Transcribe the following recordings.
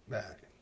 بله.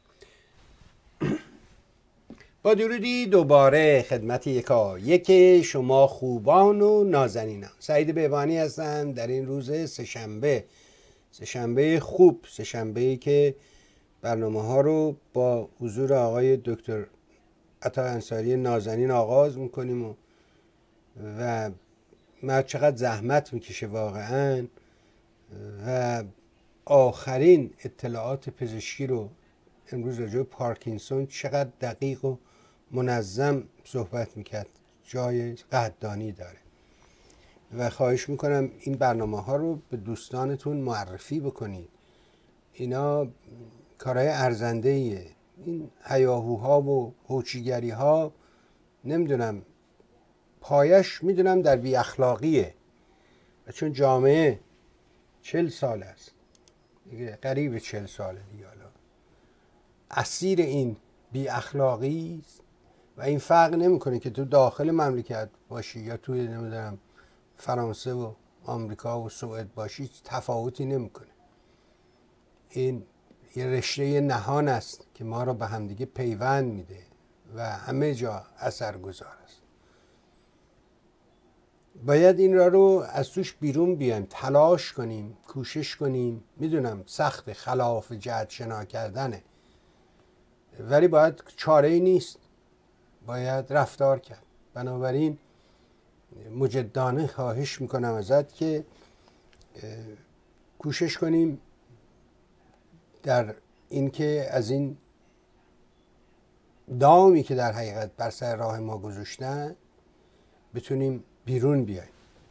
با درودی دوباره خدمت یک شما خوبان و نازنینان. سعید بهبانی هستم در این روز سه‌شنبه خوب، سه‌شنبه‌ای که برنامه ها رو با حضور آقای دکتر عطا انصاری نازنین آغاز میکنیم و من چقدر زحمت میکشه واقعا و آخرین اطلاعات پزشکی رو امروز راجع به پارکینسون چقدر دقیق و منظم صحبت میکرد، جای قدردانی داره و خواهش میکنم این برنامه ها رو به دوستانتون معرفی بکنید. اینا کارهای ارزنده ایه. این هیاهوها و هوچیگری ها نمیدونم پایش میدونم در بی اخلاقیه و چون جامعه 40 سال است دیگه، قریب 40 ساله دیگه، حالا اسیر این بی اخلاقی است و این فرق نمیکنه که تو داخل مملکت باشی یا توی نمیدونم فرانسه و آمریکا و سوئد باشی، تفاوتی نمیکنه. این یه رشته نهان است که ما را به همدیگه پیوند میده و همه جا اثرگذار است. باید این رو از توش بیرون بیایم، تلاش کنیم، کوشش کنیم. میدونم سخت، خلاف جهت شنا کردنه، ولی باید چاره ای نیست، باید رفتار کرد. بنابراین مجدانه خواهش میکنم ازت که کوشش کنیم در اینکه از این دامی که در حقیقت بر سر راه ما گذاشتن بتونیم بیرون بیاییم.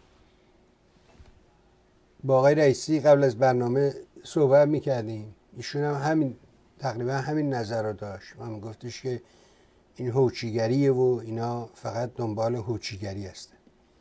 با آقای رئیسی قبل از برنامه صحبت میکردیم، ایشون هم همین تقریبا همین نظر رو داشت. من گفتش که این هوچیگریه و اینا فقط دنبال هوچیگری هستن.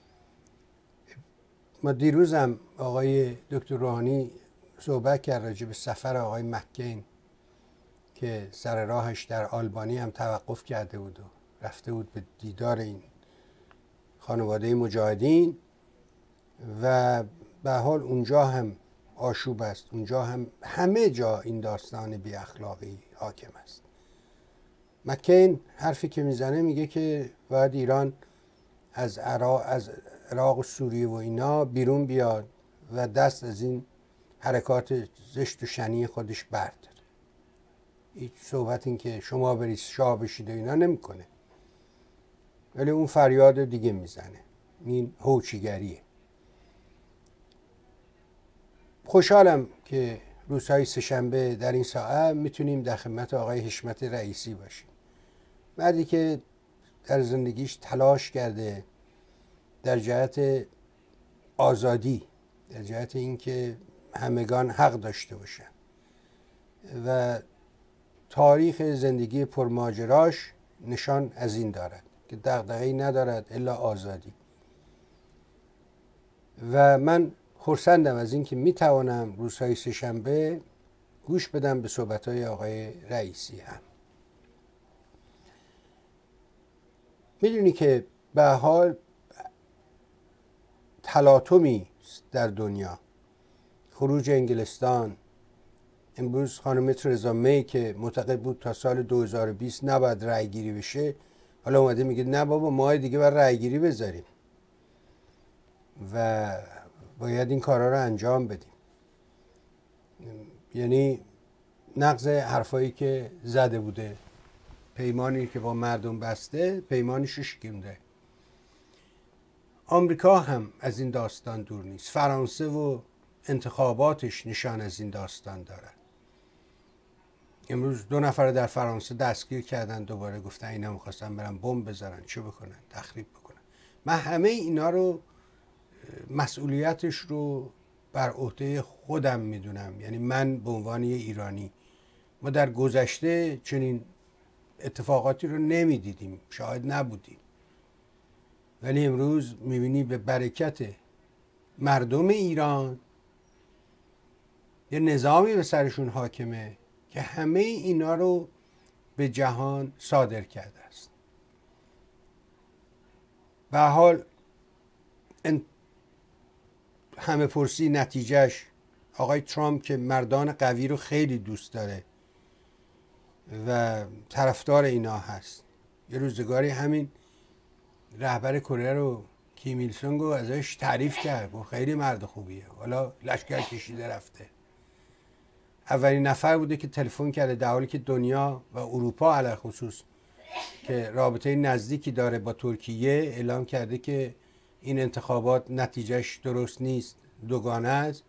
ما دیروز هم آقای دکتر روحانی صحبت کرد راجع به سفر آقای مکین که سر راهش در آلبانی هم توقف کرده بود و رفته بود به دیدار این خانواده مجاهدین و به حال اونجا هم آشوب است، اونجا هم همه جا این داستان بی اخلاقی حاکم است. مکین حرفی که میزنه میگه که باید ایران از عراق و سوریه و اینا بیرون بیاد و دست از این حرکات زشت و شنی خودش برداره. هیچ صحبت این که شما برید شاه بشید و اینا نمیکنه، ولی اون فریاد دیگه میزنه. این هوچیگریه. خوشحالم که روزهای سه‌شنبه در این ساعت میتونیم در خدمت آقای حشمت رئیسی باشیم. مردی که در زندگیش تلاش کرده در جهت آزادی، در جهت اینکه همگان حق داشته باشن و تاریخ زندگی پرماجراش نشان از این دارد که دغدغه‌ای ندارد الا آزادی. و من خرسندم از این که میتوانم روزهای سه‌شنبه گوش بدم به صحبتهای آقای رئیسی. هم میدونی که به حال تلاطمی در دنیا، خروج انگلستان. امروز خانم ترزا می که معتقد بود تا سال 2020 نباید رأی گیری بشه، حالا اومده میگه نه بابا، ماه دیگه باید رأی گیری بذاریم و باید این کارا رو انجام بدیم. یعنی نقض حرفایی که زده بوده، پیمانی که با مردم بسته، پیمانش رو شکنده. آمریکا هم از این داستان دور نیست. فرانسه و انتخاباتش نشان از این داستان دارد. امروز 2 نفر در فرانسه دستگیر کردن، دوباره گفتن اینا میخواستن برن بمب بذارن، چه بکنن، تخریب بکنن. من همه اینا رو مسئولیتش رو بر عهده خودم میدونم. یعنی من به عنوان یه ایرانی، ما در گذشته چنین اتفاقاتی رو نمیدیدیم، شاهد نبودیم، ولی امروز میبینی به برکت مردم ایران یه نظامی به سرشون حاکمه که همه اینا رو به جهان صادر کرده است. به حال همه پرسی نتیجهش آقای ترامپ که مردان قوی رو خیلی دوست داره و طرفدار اینا هست. یه روزگاری همین رهبر کره رو کیم ایل سونگ ازش تعریف کرد، گفت خیلی مرد خوبیه، حالا لشکر کشیده رفته. اولین نفر بوده که تلفن کرده در حالی که دنیا و اروپا علی خصوص که رابطه نزدیکی داره با ترکیه اعلام کرده که این انتخابات نتیجهش درست نیست، دوگانه است.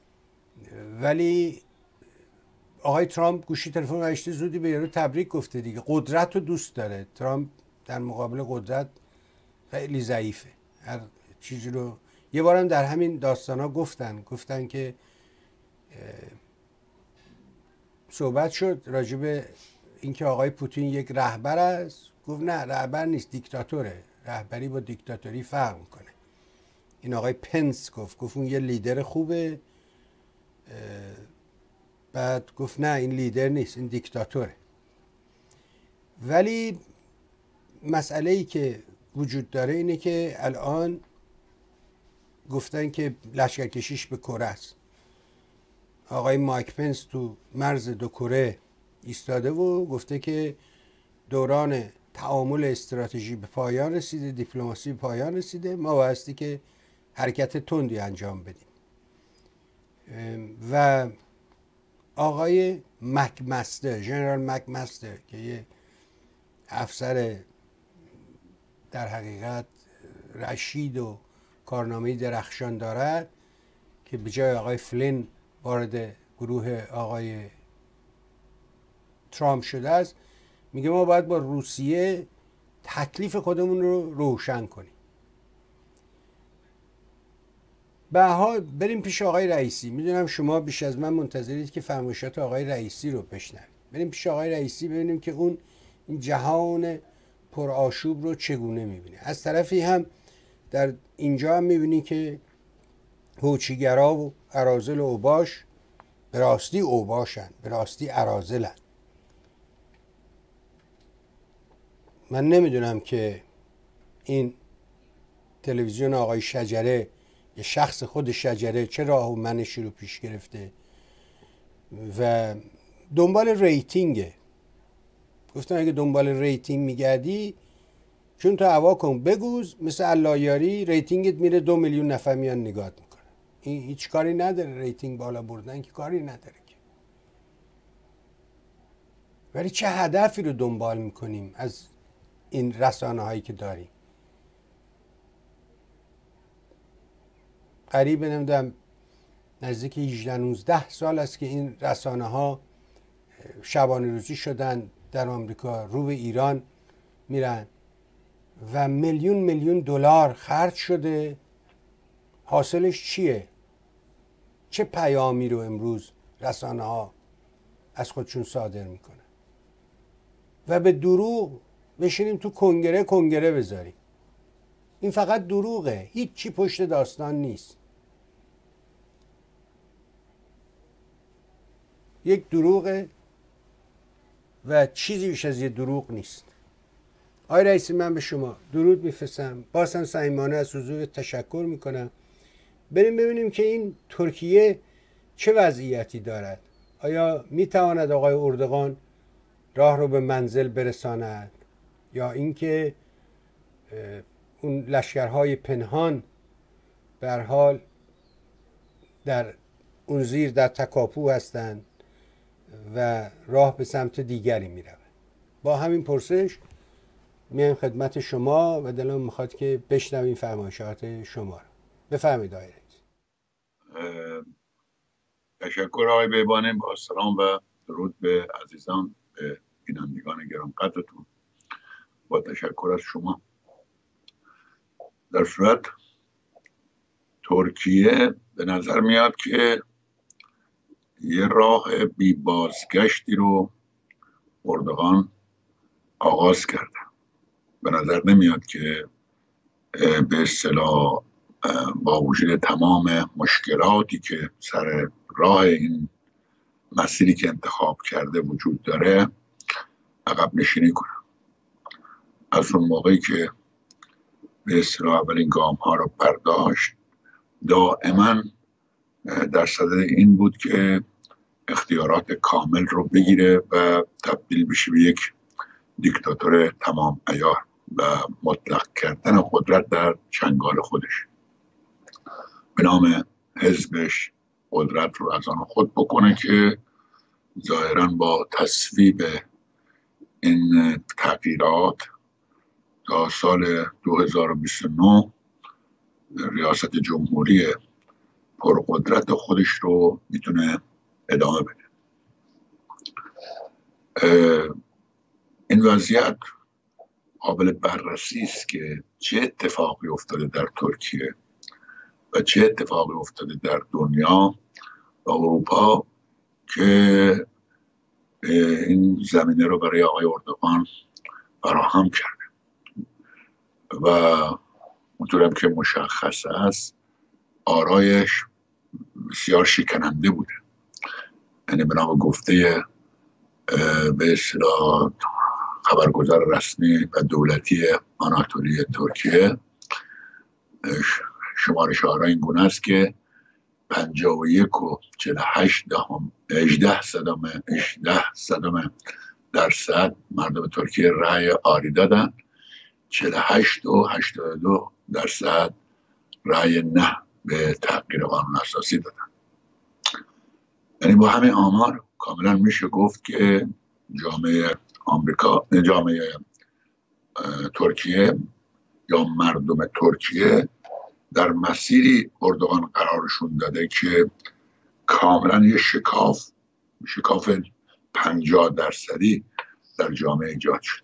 ولی آقای ترامپ گوشی تلفن گذاشته، زودی به یارو تبریک گفته دیگه. قدرت رو دوست داره. ترامپ در مقابل قدرت خیلی ضعیفه. هر چیزی رو یه بارم در همین داستانا گفتن که صحبت شد راجع به اینکه آقای پوتین یک رهبر است. گفت نه، رهبر نیست، دیکتاتوره. رهبری با دیکتاتوری فرق میکنه. این آقای پنس گفت اون یه لیدر خوبه. بعد گفت نه، این لیدر نیست، این دیکتاتوره. ولی مسئله ای که وجود داره اینه که الان گفتن که لشکرکشیش به کره است. آقای مایک پنس تو مرز دو کره ایستاده و گفته که دوران تعامل استراتژی به پایان رسیده، دیپلماسی به پایان رسیده، ما بایستی که حرکت تندی انجام بدیم. و آقای مکمستر، ژنرال مکمستر که یه افسر در حقیقت رشید و کارنامه درخشان دارد که به جای آقای فلین وارد گروه آقای ترامپ شده است، میگه ما باید با روسیه تکلیف خودمون رو روشن کنیم. به حال بریم پیش آقای رئیسی. میدونم شما بیش از من منتظرید که فرمایشات آقای رئیسی رو بشنوید. بریم پیش آقای رئیسی ببینیم که این جهان پرآشوب رو چگونه میبینه. از طرفی هم در اینجا هم میبینی که هوچیگرا و اراذل و اوباش به راستی اوباشن، به راستی اراذلن. من نمیدونم که این تلویزیون آقای شجره، یه شخص خود شجره، چه راه و منشی رو پیش گرفته و دنبال ریتینگه. گفتم اگه دنبال ریتینگ میگردی چون تو هوا کن بگوز، مثل اللهیاری ریتینگت میره 2 میلیون نفر میان نگات میکنه. این هیچ کاری نداره، ریتینگ بالا بردن که کاری نداره که. ولی چه هدفی رو دنبال میکنیم از این رسانه هایی که داریم؟ قریب نمیدونم نزدیک 18-19 سال است که این رسانه ها شبانه روزی شدن در آمریکا، رو به ایران میرن و میلیون دلار خرج شده. حاصلش چیه؟ چه پیامی رو امروز رسانه ها از خودشون صادر میکنن؟ و به دروغ بشینیم تو کنگره بذاریم. این فقط دروغه، هیچ چی پشت داستان نیست. یک دروغه و چیزی بیش از یه دروغ نیست. آقای رئیسی، من به شما درود میفرستم، بازم صمیمانه از حضور تشکر میکنم. بریم ببینیم که این ترکیه چه وضعیتی دارد. آیا میتواند آقای اردوغان راه رو به منزل برساند، یا اینکه اون لشکرهای پنهان به هر حال در اون زیر در تکاپو هستند و راه به سمت دیگری میرود؟ با همین پرسش میایم خدمت شما و دلم میخواد که بشنویم فرمایشات شما رو. بفرمایید آقای رئیس. تشکر آقای بیبانی، با سلام و درود به عزیزان، به بینندگان گرانقدرتون. با تشکر از شما. در صورت ترکیه به نظر میاد که یه راه بی بازگشتی رو اردوغان آغاز کرده. به نظر نمیاد که به اصطلاح با وجود تمام مشکلاتی که سر راه این مسیری که انتخاب کرده وجود داره عقب نشینی کنه. از اون موقعی که به اصطلاح اولین گام ها رو برداشت، دائما در صدد این بود که اختیارات کامل رو بگیره و تبدیل بشه به یک دیکتاتور تمام عیار و مطلق کردن قدرت در چنگال خودش، به نام حزبش قدرت رو از آن خود بکنه که ظاهرا با تصویب این تغییرات تا سال 2029 ریاست جمهوری پرقدرت خودش رو میتونه ادامه بده. این وضعیت قابل بررسی است که چه اتفاقی افتاده در ترکیه و چه اتفاقی افتاده در دنیا و اروپا که این زمینه رو برای آقای اردوغان فراهم کرده و اونطورم که مشخص است آرایش بسیار شکننده بوده. یعنی به نام گفته به اصطلاح خبرگزار رسمی و دولتی آناتولی ترکیه، شمارش آرا این گونه است که 51.18% مردم ترکیه رأی آری دادن، 48.82% رأی نه به تغییر قانون اساسی دادن. یعنی با همه آمار کاملا میشه گفت که جامعه ترکیه یا مردم ترکیه در مسیری اردوغان قرارشون داده که کاملا یه شکاف 50% در جامعه ایجاد شده.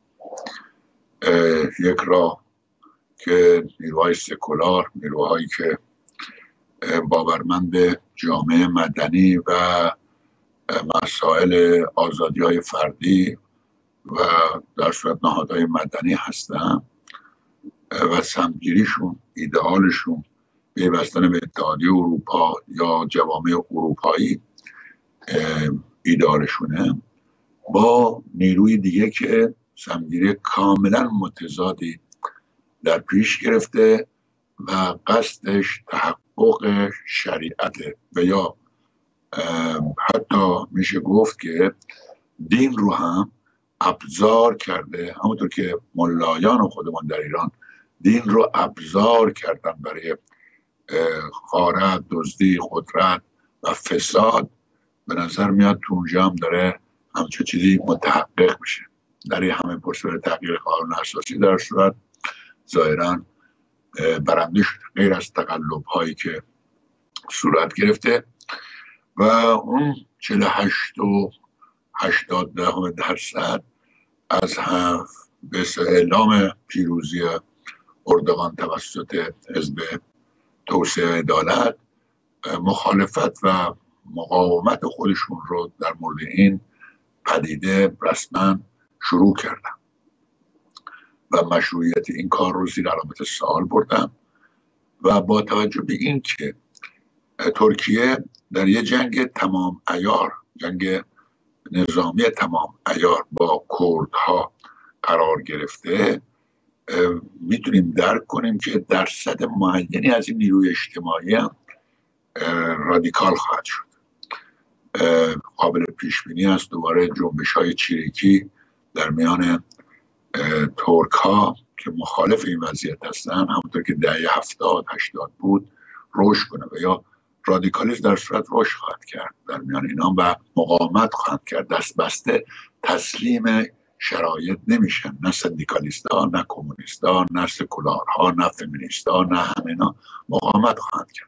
یک راه که نیروهای سکولار، نیروهایی که باورمند جامعه مدنی و مسائل آزادی‌های فردی و در صورت نهادهای مدنی هستن و سمتگیریشون، ایدئالشون پیوستن به اتحادیه اروپا یا جوامع اروپایی ایدئالشونه، با نیروی دیگه که سمتگیری کاملا متضادی در پیش گرفته و قصدش تحقق شریعته و یا حتی میشه گفت که دین رو هم ابزار کرده. همونطور که ملایان خودمان در ایران دین رو ابزار کردن برای غارت، دزدی، قدرت و فساد، به نظر میاد تو اونجا هم داره همچون چیزی متحقق میشه. در این همه پرسش تغییر قانون اساسی در صورت ظاهرا برنده شده، غیر از تقلب هایی که صورت گرفته و اون 48.80% از به اعلام پیروزی اردوغان توسط حزب توسعه عدالت مخالفت و مقاومت خودشون رو در مورد این پدیده رسما شروع کردن و مشروعیت این کار رو زیر علامت سوال بردن و با توجه به این که ترکیه در یه جنگ تمام عیار، جنگ نظامی تمام عیار با کردها قرار گرفته، میتونیم درک کنیم که درصد معینی از این نیروی اجتماعی هم رادیکال خواهد شد. قابل پیش بینی است دوباره جنبش های چریکی در میان ترک ها که مخالف این وضعیت هستن، همونطور که دهه 70-80 بود، رشد کنه و یا رادیکالیسم در صورت رشد خواهد کرد در میان اینا و مقاومت خواهد کرد. دست بسته تسلیم شرایط نمیشن، نه سندیکالیستا، نه کمونیستا، نه سکولارها، نه فمینیستا، نه همینا مقاومت خواهد کرد.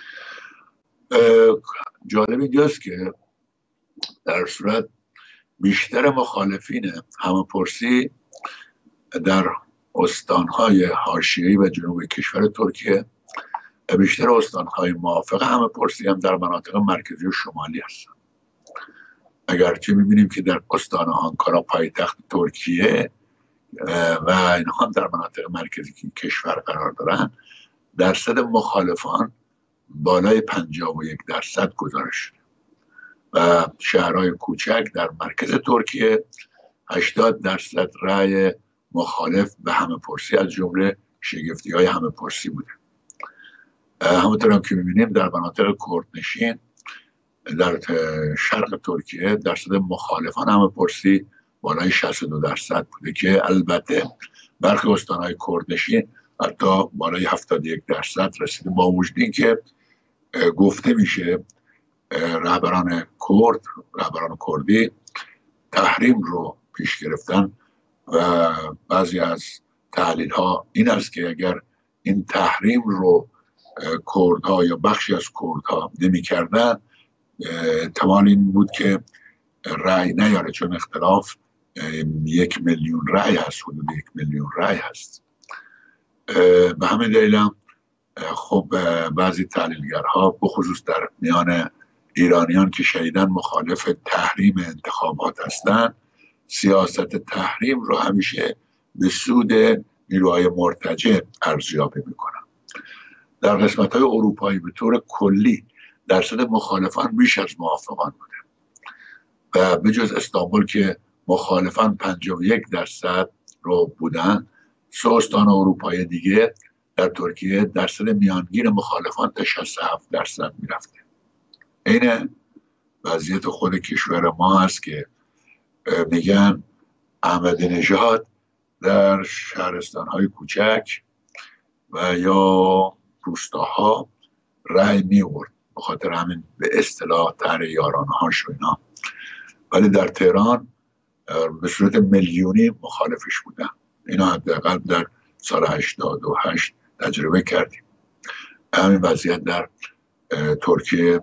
جالب اینجاست که در صورت بیشتر مخالفین همه‌پرسی در استانهای حاشیه‌ای و جنوبی کشور ترکیه، بیشتر استانهای موافق همه‌پرسی هم در مناطق مرکزی و شمالی هستند. اگرچه می‌بینیم که در استان آنکارا پایتخت ترکیه و اینها هم در مناطق مرکزی کشور قرار دارن، درصد مخالفان بالای 51% گزارش شده و شهرهای کوچک در مرکز ترکیه 80% رأی مخالف به همه‌پرسی از جمله شگفتی‌های همه‌پرسی بوده. همونطور هم که می‌بینیم در مناطق کردنشین در شرق ترکیه درصد مخالفان همه‌پرسی بالای 62% بوده که البته برخی استانهای کردشین حتی بالای 71% رسیده، با وجود اینکه گفته میشه رهبران کردی تحریم رو پیش گرفتن و بعضی از تحلیل ها این است که اگر این تحریم رو کردها یا بخشی از کردها نمی کردن احتمال این بود که رأی نیاره، چون اختلاف 1,000,000 رأی هست، حدود 1,000,000 رأی هست. به همین دلیل هم خب بعضی تحلیلگرها بخصوص در میان ایرانیان که شدیداً مخالف تحریم انتخابات هستند، سیاست تحریم رو همیشه به سود نیروهای مرتجع ارزیابی میکنن. در قسمت‌های اروپایی به طور کلی درصد مخالفان بیش از موافقان بوده و به جز استانبول که مخالفان 51% رو بودن، 3 استان اروپایی دیگه در ترکیه درصد میانگین مخالفان تا 67% میرفته. این وضعیت خود کشور ما هست که میگن احمدی نژاد در شهرستان‌های کوچک و یا روستاها رأی می‌آورد، به خاطر همین به اصطلاح طرح یارانه‌هاش و اینا، ولی در تهران به صورت میلیونی مخالفش بودن. اینا حداقل در سال 88 تجربه کردیم. همین وضعیت در ترکیه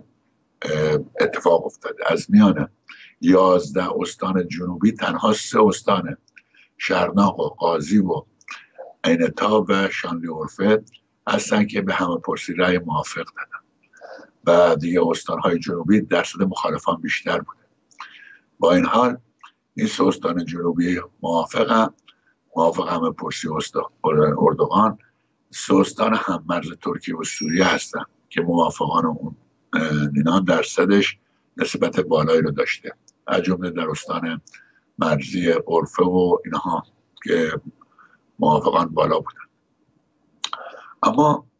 اتفاق افتاده. از میان 11 استان جنوبی تنها 3 استان شرناق و قاضی و عین‌تاب و شانلیورفه هستن که به همه‌پرسی رأی موافق دادن و دیگه استان‌های جنوبی درصد مخالفان بیشتر بوده. با این حال این 3 استان جنوبی موافق همه‌پرسی اردوغان، 3 استان هم‌مرز ترکیه و سوریه هستن که موافقان اون اینا درصدش نسبت بالایی رو داشته، از جمله در استان مرزی عرفه و اینها که موافقان بالا بودن. اما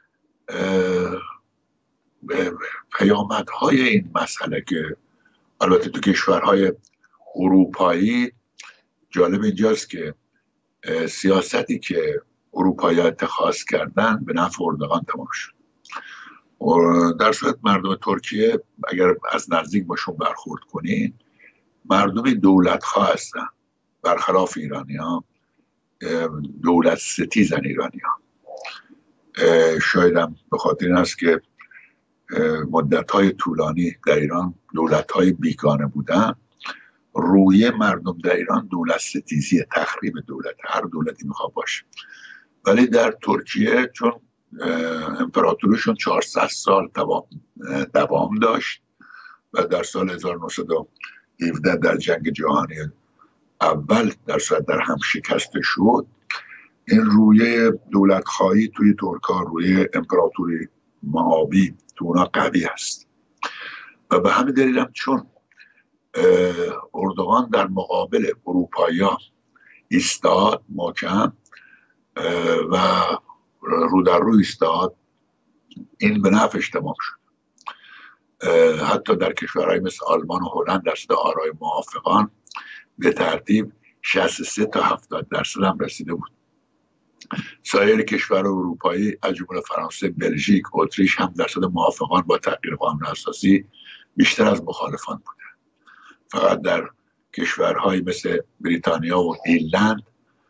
پیامدهای این مسئله که البته تو کشورهای اروپایی جالب اینجاست که سیاستی که اروپایی اتخاذ کردن به نفع اردوغان تمام شد. در صورت مردم ترکیه اگر از نزدیک باشون برخورد کنین، مردم دولت‌خواه هستن، برخلاف ایرانی‌ها دولت ستیزن ایرانی‌ها. شاید هم به خاطر این است که مدت‌های طولانی در ایران دولت‌های بیگانه بودن، روی مردم در ایران دولت ستیزی، تخریب دولت، هر دولتی میخواد باشه. ولی در ترکیه چون امپراتوریشون 400 سال دوام داشت و در سال 1917 در جنگ جهانی اول در هم شکسته شد، این روی دولت خواهی توی ترکا، روی امپراتوری معابی تو اونا قوی هست و به همین دلیل هم چون اردوغان در مقابل اروپایی‌ها ایستاد محکم و رو در رو ایستاد، این به نفعش تمام شد. حتی در کشورهای مثل آلمان و هلند درصد آرای موافقان به ترتیب 63 تا 70% هم رسیده بود. سایر کشور اروپایی از جمله فرانسه، بلژیک، اتریش هم درصد موافقان با تغییر قانون اساسی بیشتر از مخالفان بوده. فقط در کشورهای مثل بریتانیا و ایرلند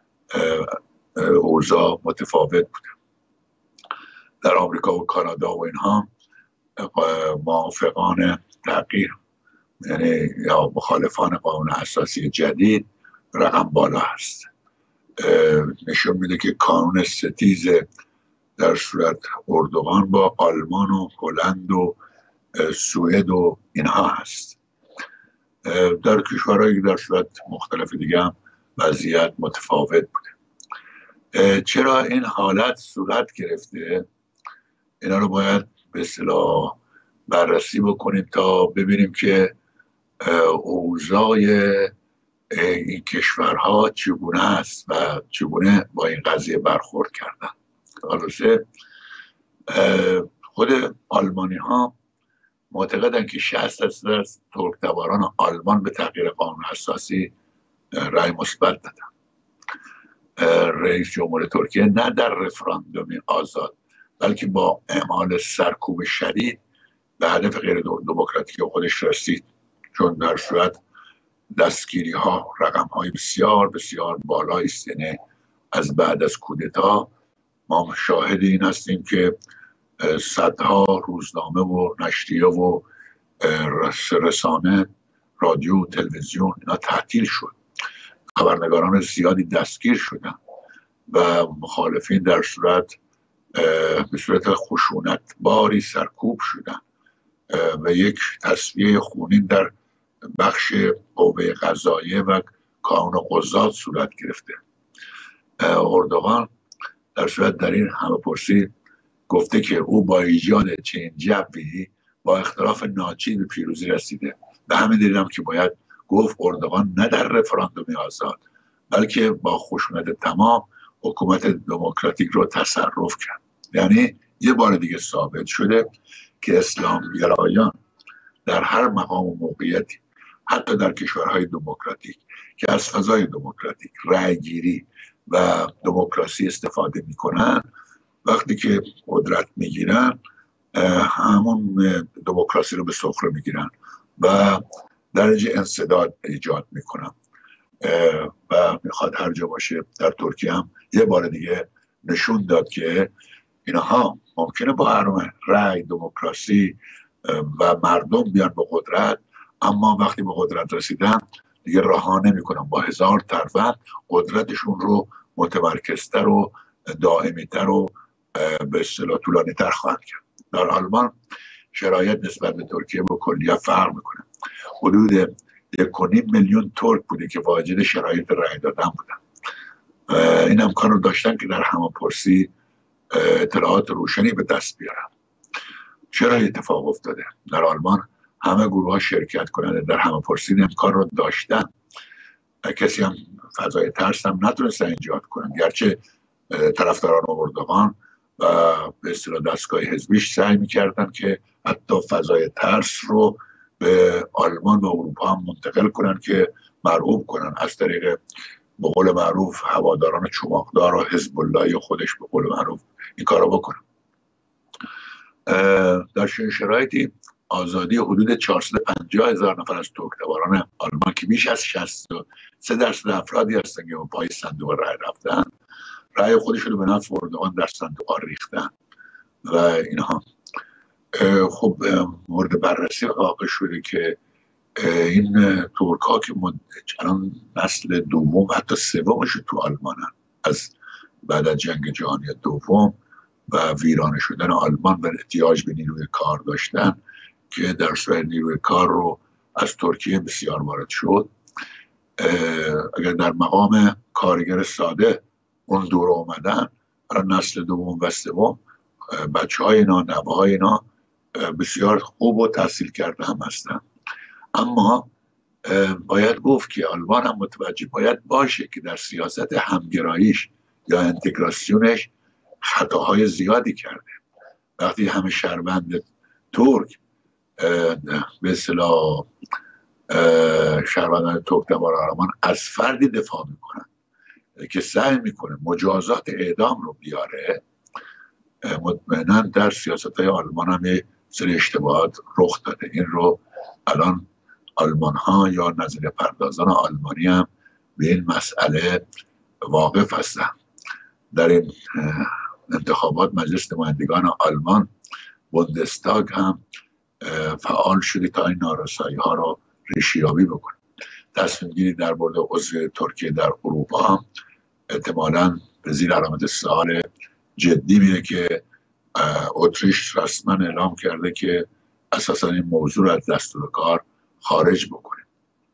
اوضاع متفاوت بوده. در آمریکا و کانادا و اینها موافقان تغییر، یعنی یا مخالفان قانون اساسی جدید، رقم بالا هست. نشون میده که کانون ستیز در صورت اردوغان با آلمان و هلند و سوئد و اینها هست. در کشورهایی در صورت مختلف دیگه هم وضعیت متفاوت بوده. چرا این حالت صورت گرفته؟ اینا رو باید به اصطلاح بررسی بکنیم تا ببینیم که اوضاع این کشورها چگونه است و چگونه با این قضیه برخورد کردن. خلاصه خود آلمانی ها معتقدند که 60% از ترک‌تباران آلمان به تغییر قانون اساسی رأی مثبت دادن. رئیس جمهور ترکیه نه در رفراندومی آزاد بلکه با اعمال سرکوب شدید به هدف غیر دموکراتیک خودش رسید، چون در صورت دستگیری ها رقم های بسیار بسیار بالایی است. یعنی از بعد از کودتا ما شاهد این هستیم که صدها روزنامه و نشریه و رسانه، رادیو، تلویزیون اینا تعطیل شد، خبرنگاران زیادی دستگیر شدن و مخالفین در صورت به صورت خشونت باری سرکوب شدن و یک تصفیه خونین در بخش قوه قضاییه و کانون قضات صورت گرفته. اردوغان در صورت در این همه‌پرسی گفته که او با ایجاد چنین جوی با اختلاف ناچیز به پیروزی رسیده. به همین دلیل هم که باید گفت اردوغان نه در رفراندومی آزاد بلکه با خشونت تمام حکومت دموکراتیک رو تصرف کرد. یعنی یه بار دیگه ثابت شده که اسلامگرایان در هر مقام و موقعیتی، حتی در کشورهای دموکراتیک که از فضای دموکراتیک، رأیگیری و دموکراسی استفاده میکنن، وقتی که قدرت میگیرن همون دموکراسی رو به سخره میگیرن و درجه انسداد ایجاد میکنن و میخواد هر جا باشه. در ترکیه هم یه بار دیگه نشون داد که اینها ممکنه با هر رأی، دموکراسی و مردم بیان به قدرت، اما وقتی به قدرت رسیدن دیگه رها نمیکنن، با هزار ترفند قدرتشون رو متمرکزتر و دائمیتر و به اصطلاح طولانی‌تر خواهند کرد. در آلمان شرایط نسبت به ترکیه با کلیت فرق میکنه. حدود 1.5 میلیون ترک بوده که واجد شرایط رأی دادن بودن. این امکان رو داشتن که در همه‌پرسی اطلاعات روشنی به دست بیارن. چرا اتفاق افتاده؟ در آلمان همه گروه ها شرکت کننده در همه‌پرسی امکان رو داشتن. کسی هم فضای ترس هم نتونستن ایجاد کنن، گرچه طرفداران اردوغان و به اصطلاح دستگاه حزبیش سعی میکردن که حتی فضای ترس رو به آلمان و اروپا هم منتقل کنن که مرعوب کنن، از طریق به قول معروف هواداران چماقدار و حزب اللهی خودش به قول معروف این کارو بکنن. در چنین شرایطی آزادی حدود 450,000 نفر از ترک‌تباران آلمان که بیش از 63% افرادی هستن که پای صندوق رای رفتن، رای خودشون رو به نفع اردوغان در صندوق ریختن و اینها. خب مورد بررسی واقع شده که این ترک ها که الان نسل دوم حتی سومش تو آلمانن از بعد از جنگ جهانی دوم و ویرانه شدن آلمان و احتیاج به نیروی کار داشتن که در صورت نیروی کار رو از ترکیه بسیار وارد شد. اگر در مقام کارگر ساده اون دور اومدن، الان نسل دوم و سوم بچه های اینا، نوه های اینا بسیار خوب و تحصیل کرده هم هستن. اما باید گفت که آلمان هم متوجه باید باشه که در سیاست همگراییش یا انتگراسیونش خطاهای زیادی کرده. وقتی همه شهروند ترک به اصطلاح شهروندان ترک‌تبار آلمان از فردی دفاع میکنن که سعی میکنه مجازات اعدام رو بیاره، مطمئنا در سیاست‌های آلمان هم یه سری اشتباهات رخ داده. این رو الان آلمان ها یا نظریه پردازان آلمانی هم به این مسئله واقف هستن. در این انتخابات مجلس نمایندگان آلمان بوندستاگ هم فعال شده تا این نارسایی ها رو ریشه‌یابی بکنه. تصمیم گیری در مورد عضو ترکیه در اروپا هم احتمالاً به زیر علامت سوال جدی میره که اتریش رسما اعلام کرده که اساساً این موضوع رو از دستور کار خارج بکنه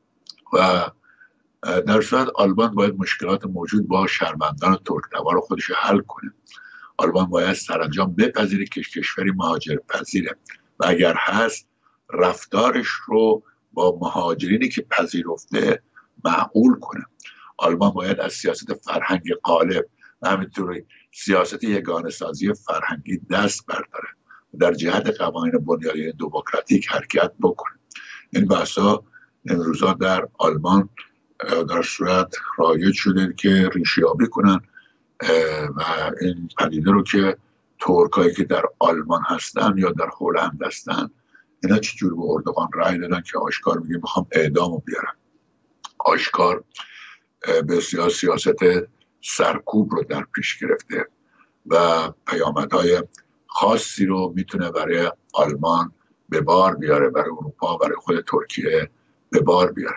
و در صورت آلمان باید مشکلات موجود با شهروندان ترک‌تبار رو خودش حل کنه. آلمان باید سرانجام بپذیره که کشوری مهاجر پذیره و اگر هست رفتارش رو با مهاجرینی که پذیرفته معقول کنه. آلمان باید از سیاست فرهنگ غالب و همینطوری سیاست یگانه سازی فرهنگی دست برداره در جهت قوانین بنیادی دموکراتیک حرکت بکنه. این بحثا این روزا در آلمان در صورت رایج شده که ریشه‌یابی کنن و این پدیده رو که ترکایی که در آلمان هستن یا در هلند هستن اینا چجور به اردوغان رای دادن که آشکار میگه میخوام اعدامو بیارم. آشکار به سیاست سرکوب رو در پیش گرفته و پیامدهای خاصی رو میتونه برای آلمان به بار بیاره، برای اروپا، برای خود ترکیه به بار بیاره.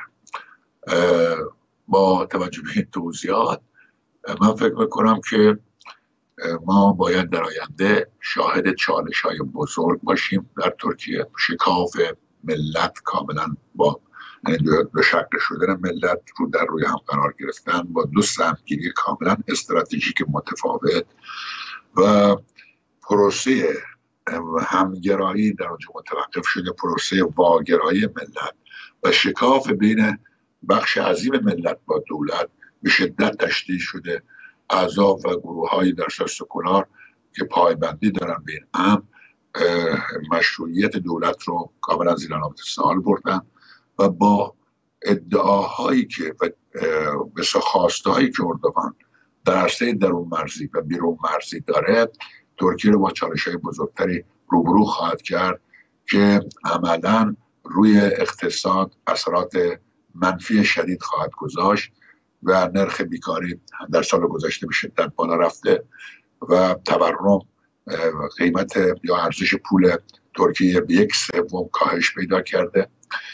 با توجه به این توضیحات من فکر میکنم که ما باید در آینده شاهد چالش‌های بزرگ باشیم در ترکیه. شکاف ملت کاملا با دو شکل شدن ملت رو در روی هم قرار گرفتن با دو سمتگیری کاملا استراتژیک متفاوت و پروسه همگرایی در اونجا متوقف شده، پروسه واگرایی ملت و شکاف بین بخش عظیم ملت با دولت به شدت تشدید شده. احزاب و گروه‌های در سکولار که پایبندی دارن به این امر مشروعیت دولت رو کاملا زیر علامت سوال بردن و با ادعاهایی که و خواستهایی که اردوغان در عرصه درون مرزی و بیرون مرزی داره ترکیه رو با چالش‌های بزرگتری روبرو خواهد کرد که عملاً روی اقتصاد اثرات منفی شدید خواهد گذاشت و نرخ بیکاری در سال گذشته به شدت بالا رفته و تورم قیمت یا ارزش پول ترکیه به 1/3 کاهش پیدا کرده.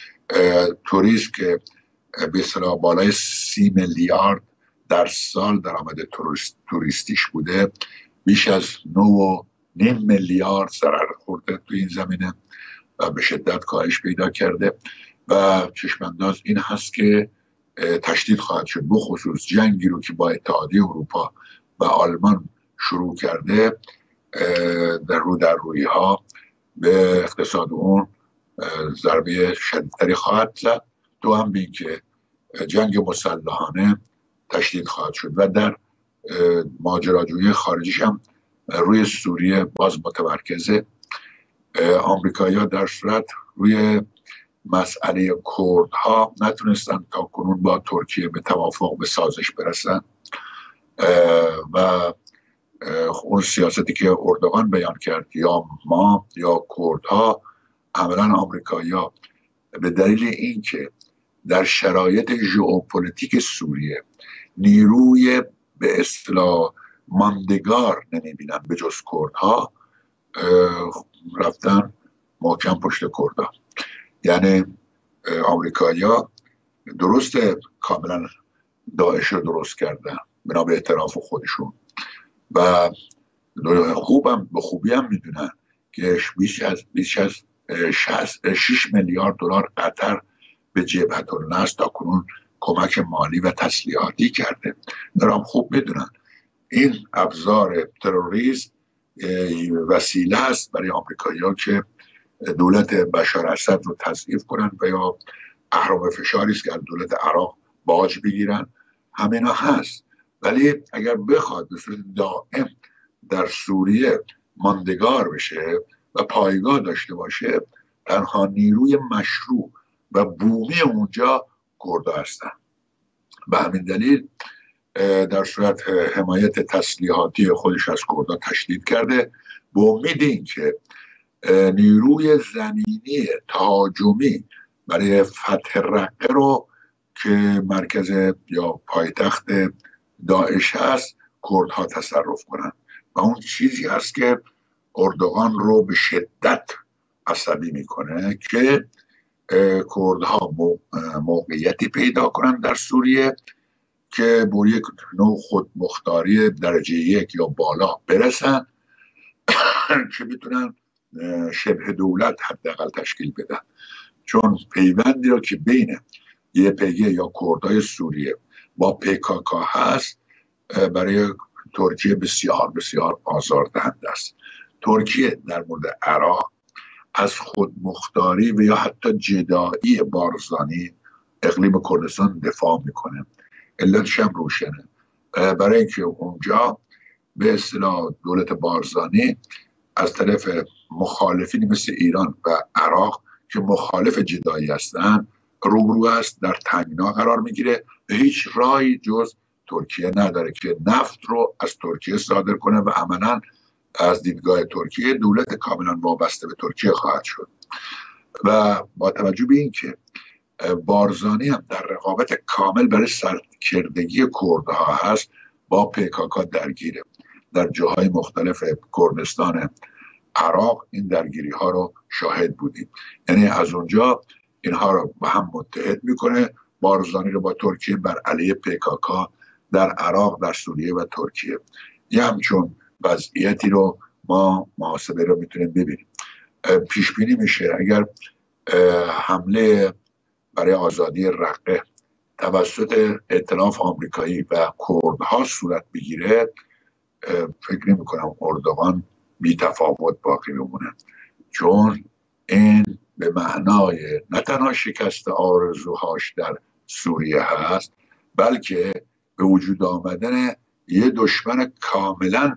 توریسم که به اصطلاح بالای 30 میلیارد در سال درآمد توریستیش بوده بیش از 9.5 میلیارد ضرر خورده تو این زمینه و به شدت کاهش پیدا کرده و چشمانداز این هست که تشدید خواهد شد. بخصوص جنگی رو که با اتحادیه اروپا و آلمان شروع کرده در رویی ها به اقتصاد اون ضربه شدیدتری خواهد زد. دو هم بین که جنگ مسلحانه تشدید خواهد شد و در ماجراجویی خارجیش هم روی سوریه باز متمرکزه. آمریکایی‌ها در صورت روی مسئله کردها نتونستن تا کنون با ترکیه به توافق به سازش برسن و اون سیاستی که اردوغان بیان کرد یا ما یا کردها عملاً آمریکایی‌ها به دلیل اینکه در شرایط ژئوپلیتیک سوریه نیروی به اصطلاح ماندگار نمیبینن به جز کردها رفتن محکم پشت کردها. یعنی آمریکایی‌ها درسته کاملا داعش رو درست کردن بنا به اعتراف خودشون و به خوبی هم میدونن که بیش از 6 میلیارد دلار قطر به جبهت النصر تا کنون کمک مالی و تسلیحاتی کرده. دارم خوب میدونن این ابزار تروریسم وسیله است برای آمریکایی‌ها که دولت بشار اسد رو تضعیف کنن و یا اهرام فشاری است که از دولت عراق باج بگیرن. همینا هست، ولی اگر بخواد به صورت دائم در سوریه ماندگار بشه و پایگاه داشته باشه تنها نیروی مشروع و بومی اونجا کردها هستن. به همین دلیل در صورت حمایت تسلیحاتی خودش از کردها تشدید کرده به امید این که نیروی زمینی تهاجمی برای فتح رقه رو که مرکز یا پایتخت داعش هست کردها تصرف کنن و اون چیزی هست که اردوغان رو به شدت عصبی میکنه که کردها موقعیتی پیدا کنن در سوریه که با یک نوع خودمختاری درجه 1 یا بالا برسن که میتونن شبه دولت حداقل تشکیل بدن. چون پیوندی رو که بین YPG یا کردهای سوریه با PKK هست برای ترکیه بسیار بسیار آزاردهنده است. ترکیه در مورد عراق از خودمختاری و یا حتی جدایی بارزانی اقلیم کردستان دفاع میکنه. علتش هم روشنه، برای اینکه اونجا به اصطلاح دولت بارزانی از طرف مخالفینی مثل ایران و عراق که مخالف جدایی هستن روبرو است، در تنگنا قرار میگیره و هیچ راهی جز ترکیه نداره که نفت رو از ترکیه صادر کنه و عملا از دیدگاه ترکیه دولت کاملا وابسته به ترکیه خواهد شد. و با توجه به این که بارزانی هم در رقابت کامل برای سرکردگی کردها هست، با PKK درگیره. در جاهای مختلف کردستان عراق این درگیری ها رو شاهد بودیم. یعنی از اونجا اینها رو با هم متحد میکنه، بارزانی رو با ترکیه بر علیه PKK در عراق، در سوریه و ترکیه. یه همچون وضعیتی رو ما محاسبه رو میتونیم ببینیم. پیش بینی میشه اگر حمله برای آزادی رقه توسط ائتلاف آمریکایی و کردها صورت بگیره، فکر نمی کنم اردوغان بی تفاوت باقی بمونه، چون این به معنای نه تنها شکست آرزوهاش در سوریه هست، بلکه به وجود آمدن یه دشمن کاملا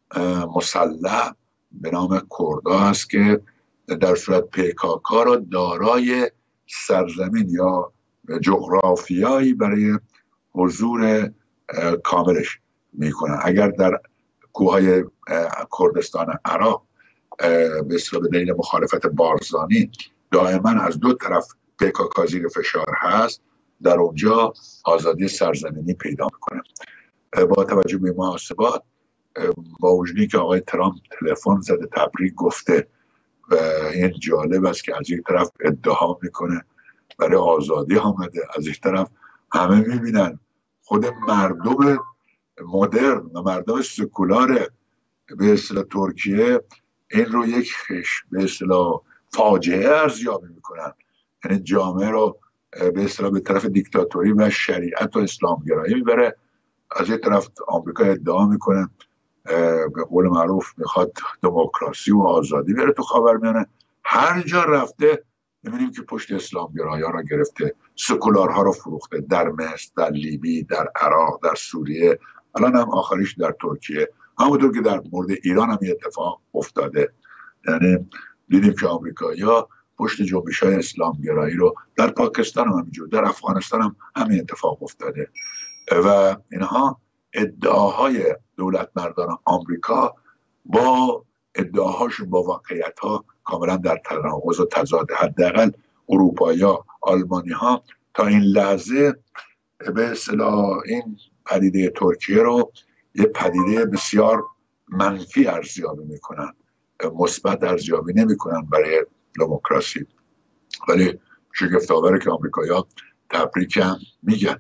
مسلح به نام کردها هست که در صورت PKK را دارای سرزمین یا جغرافیایی برای حضور کاملش میکنن. اگر در کوههای کردستان عراق به دلیل مخالفت بارزانی دائما از دو طرف PKK زیر فشار هست، در اونجا آزادی سرزمینی پیدا میکنه. با توجه به محاسبات، با وجودی که آقای ترامپ تلفن زده تبریک گفته و این جالب است که از یک طرف ادعا میکنه برای آزادی آمده، از یک طرف همه میبینن خود مردم مدرن و مردم سکولار به اصطلاح ترکیه این رو یک به اصطلاح فاجعه ارزیابی میکنن، یعنی جامعه رو به اصطلاح به طرف دیکتاتوری و شریعت و اسلامگرایی میبره. از یک طرف آمریکا ادعا میکنه به قول معروف میخواد دموکراسی و آزادی بره تو خاورمیانه، هر جا رفته میبینیم که پشت اسلامگرایان را گرفته، سکولارها رو فروخته، در مصر، در لیبی، در عراق، در سوریه، الان هم آخریش در ترکیه. همونطور که در مورد ایران هم اتفاق افتاده، یعنی دیدیم که آمریکایی‌ها پشت جنبش‌های اسلامگرایی رو در پاکستان هم همینجور، در افغانستان هم همین اتفاق افتاده و اینها ادعاهای دولت مردان آمریکا با ادعاهاشون با واقعیت‌ها کاملا در تناقض و تضاد. حداقل اروپایی‌ها، آلمانی‌ها تا این لحظه به اصطلاح این پدیده ترکیه رو یه پدیده بسیار منفی ارزیابی میکنن، مثبت ارزیابی نمیکنن برای دموکراسی. ولی شگفت‌آوره که آمریکایی‌ها تبریک هم میگن.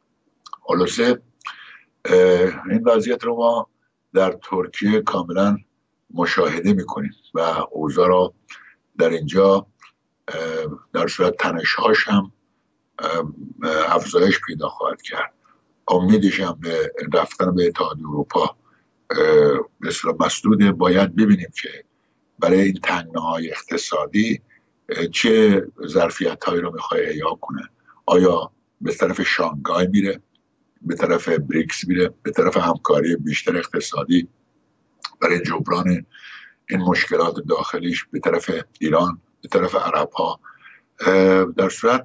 خلاصه این وضعیت رو ما در ترکیه کاملا مشاهده میکنیم و اوضاع رو در اینجا در صورت تنش‌هاش هم افزایش پیدا خواهد کرد. امیدش هم به رفتن به اتحادیه اروپا مثل مسدوده. باید ببینیم که برای این تنگناهای اقتصادی چه ظرفیت‌هایی رو میخواد احیا کنه. آیا به طرف شانگهای میره، به طرف بریکس میره، به طرف همکاری بیشتر اقتصادی برای جبران این مشکلات داخلیش، به طرف ایران، به طرف عرب‌ها. در صورت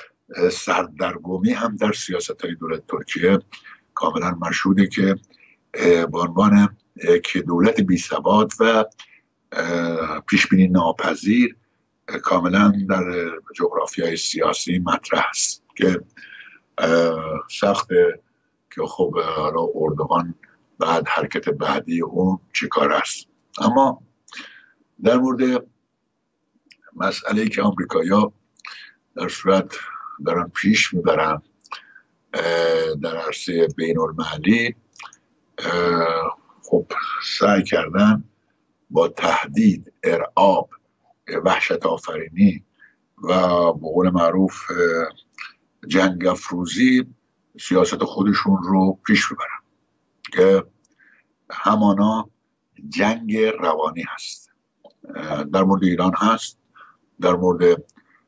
سردرگمی هم در سیاست‌های دولت ترکیه کاملا مشهوده که به عنوان یک دولت بی‌ثبات و پیشبینی ناپذیر کاملا در جغرافیای سیاسی مطرح است که سخته که خب اردوغان بعد حرکت بعدی اون چه کار است. اما در مورد مسئله که آمریکایی‌ها در صورت دارن پیش میبرن در عرصه بین المللی، خب سعی کردن با تهدید، ارعاب، وحشت آفرینی و به قول معروف جنگ افروزی سیاست خودشون رو پیش ببرن که همانا جنگ روانی هست. در مورد ایران هست، در مورد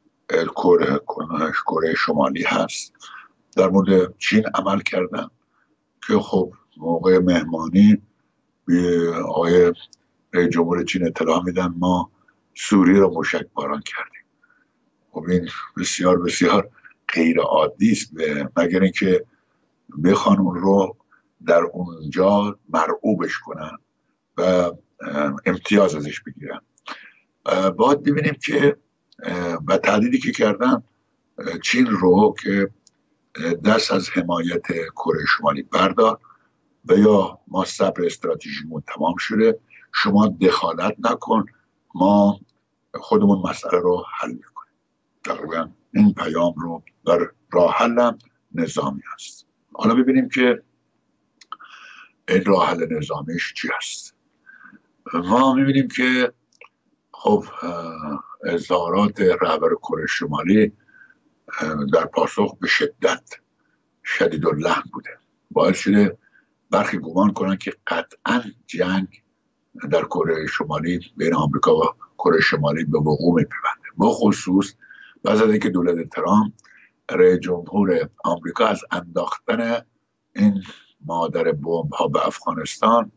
کره شمالی هست، در مورد چین عمل کردن که خب موقع مهمانی آقای رئیس جمهور چین اطلاع میدن ما سوریه رو موشک باران کردیم. خب این بسیار بسیار غیر عادی است، مگر اینکه بخوان اون رو در اونجا مرعوبش کنن و امتیاز ازش بگیرن. باید ببینیم که و تهدیدی که کردن چین رو که دست از حمایت کره شمالی بردار و یا ما صبر استراتژیمون تمام شده، شما دخالت نکن، ما خودمون مسئله رو حل میکنیم. تقریبا این پیام رو در راه حل نظامی هست. حالا ببینیم که این راه حل نظامیش چی هست. ما میبینیم که خب اظهارات رهبر کره شمالی در پاسخ به شدت شدیداللحن بوده، باعث شده برخی گمان کنن که قطعا جنگ در کره شمالی بین آمریکا و کره شمالی به وقوع میپیونده. با خصوص بعد از اینکه دولت ترامپ رئیس جمهور آمریکا از انداختن این مادر بمب ها به افغانستان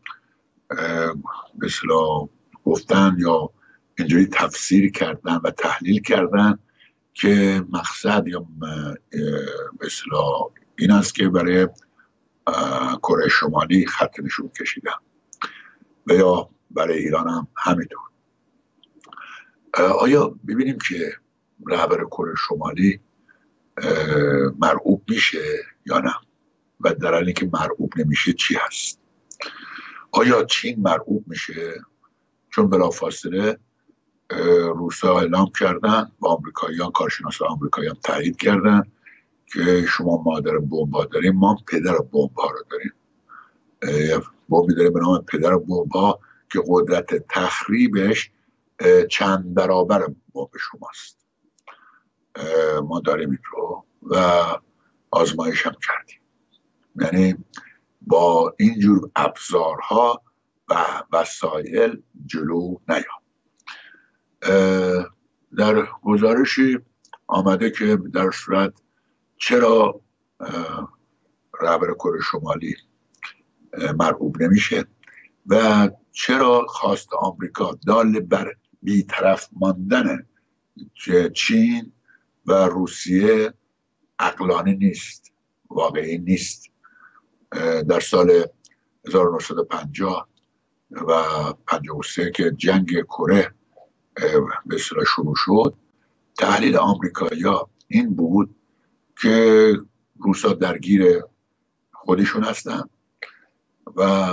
مثلا گفتن یا اینجوری تفسیر کردن و تحلیل کردن که مقصد یا مثلا این است که برای کره شمالی خط نشون کشیدن و یا برای ایران هم همینطور. آیا ببینیم که رهبر کره شمالی مرعوب میشه یا نه؟ و در حالی که مرعوب نمیشه چی هست؟ آیا چین مرعوب میشه؟ چون بلافاصله روسا اعلام کردن و آمریکاییان، کارشناسان آمریکایی هم تایید کردن که شما مادر بمب‌ها داریم، ما پدر بمب‌ها رو داریم. بمبی داریم به نام پدر بمب‌ها که قدرت تخریبش چند برابر بمب شماست. ما داریم این رو و آزمایش هم کردیم. یعنی با اینجور ابزارها و وسایل جلو نیام. در گزارشی آمده که در صورت چرا رهبر کره شمالی مرعوب نمیشه و چرا خواست آمریکا دال بر بی‌طرف ماندن چین و روسیه عقلانی نیست، واقعی نیست. در سال 1950 و 53 که جنگ کره به اصطلاح شروع شد، تحلیل آمریکایی‌ها این بود که روسا درگیر خودشون هستن و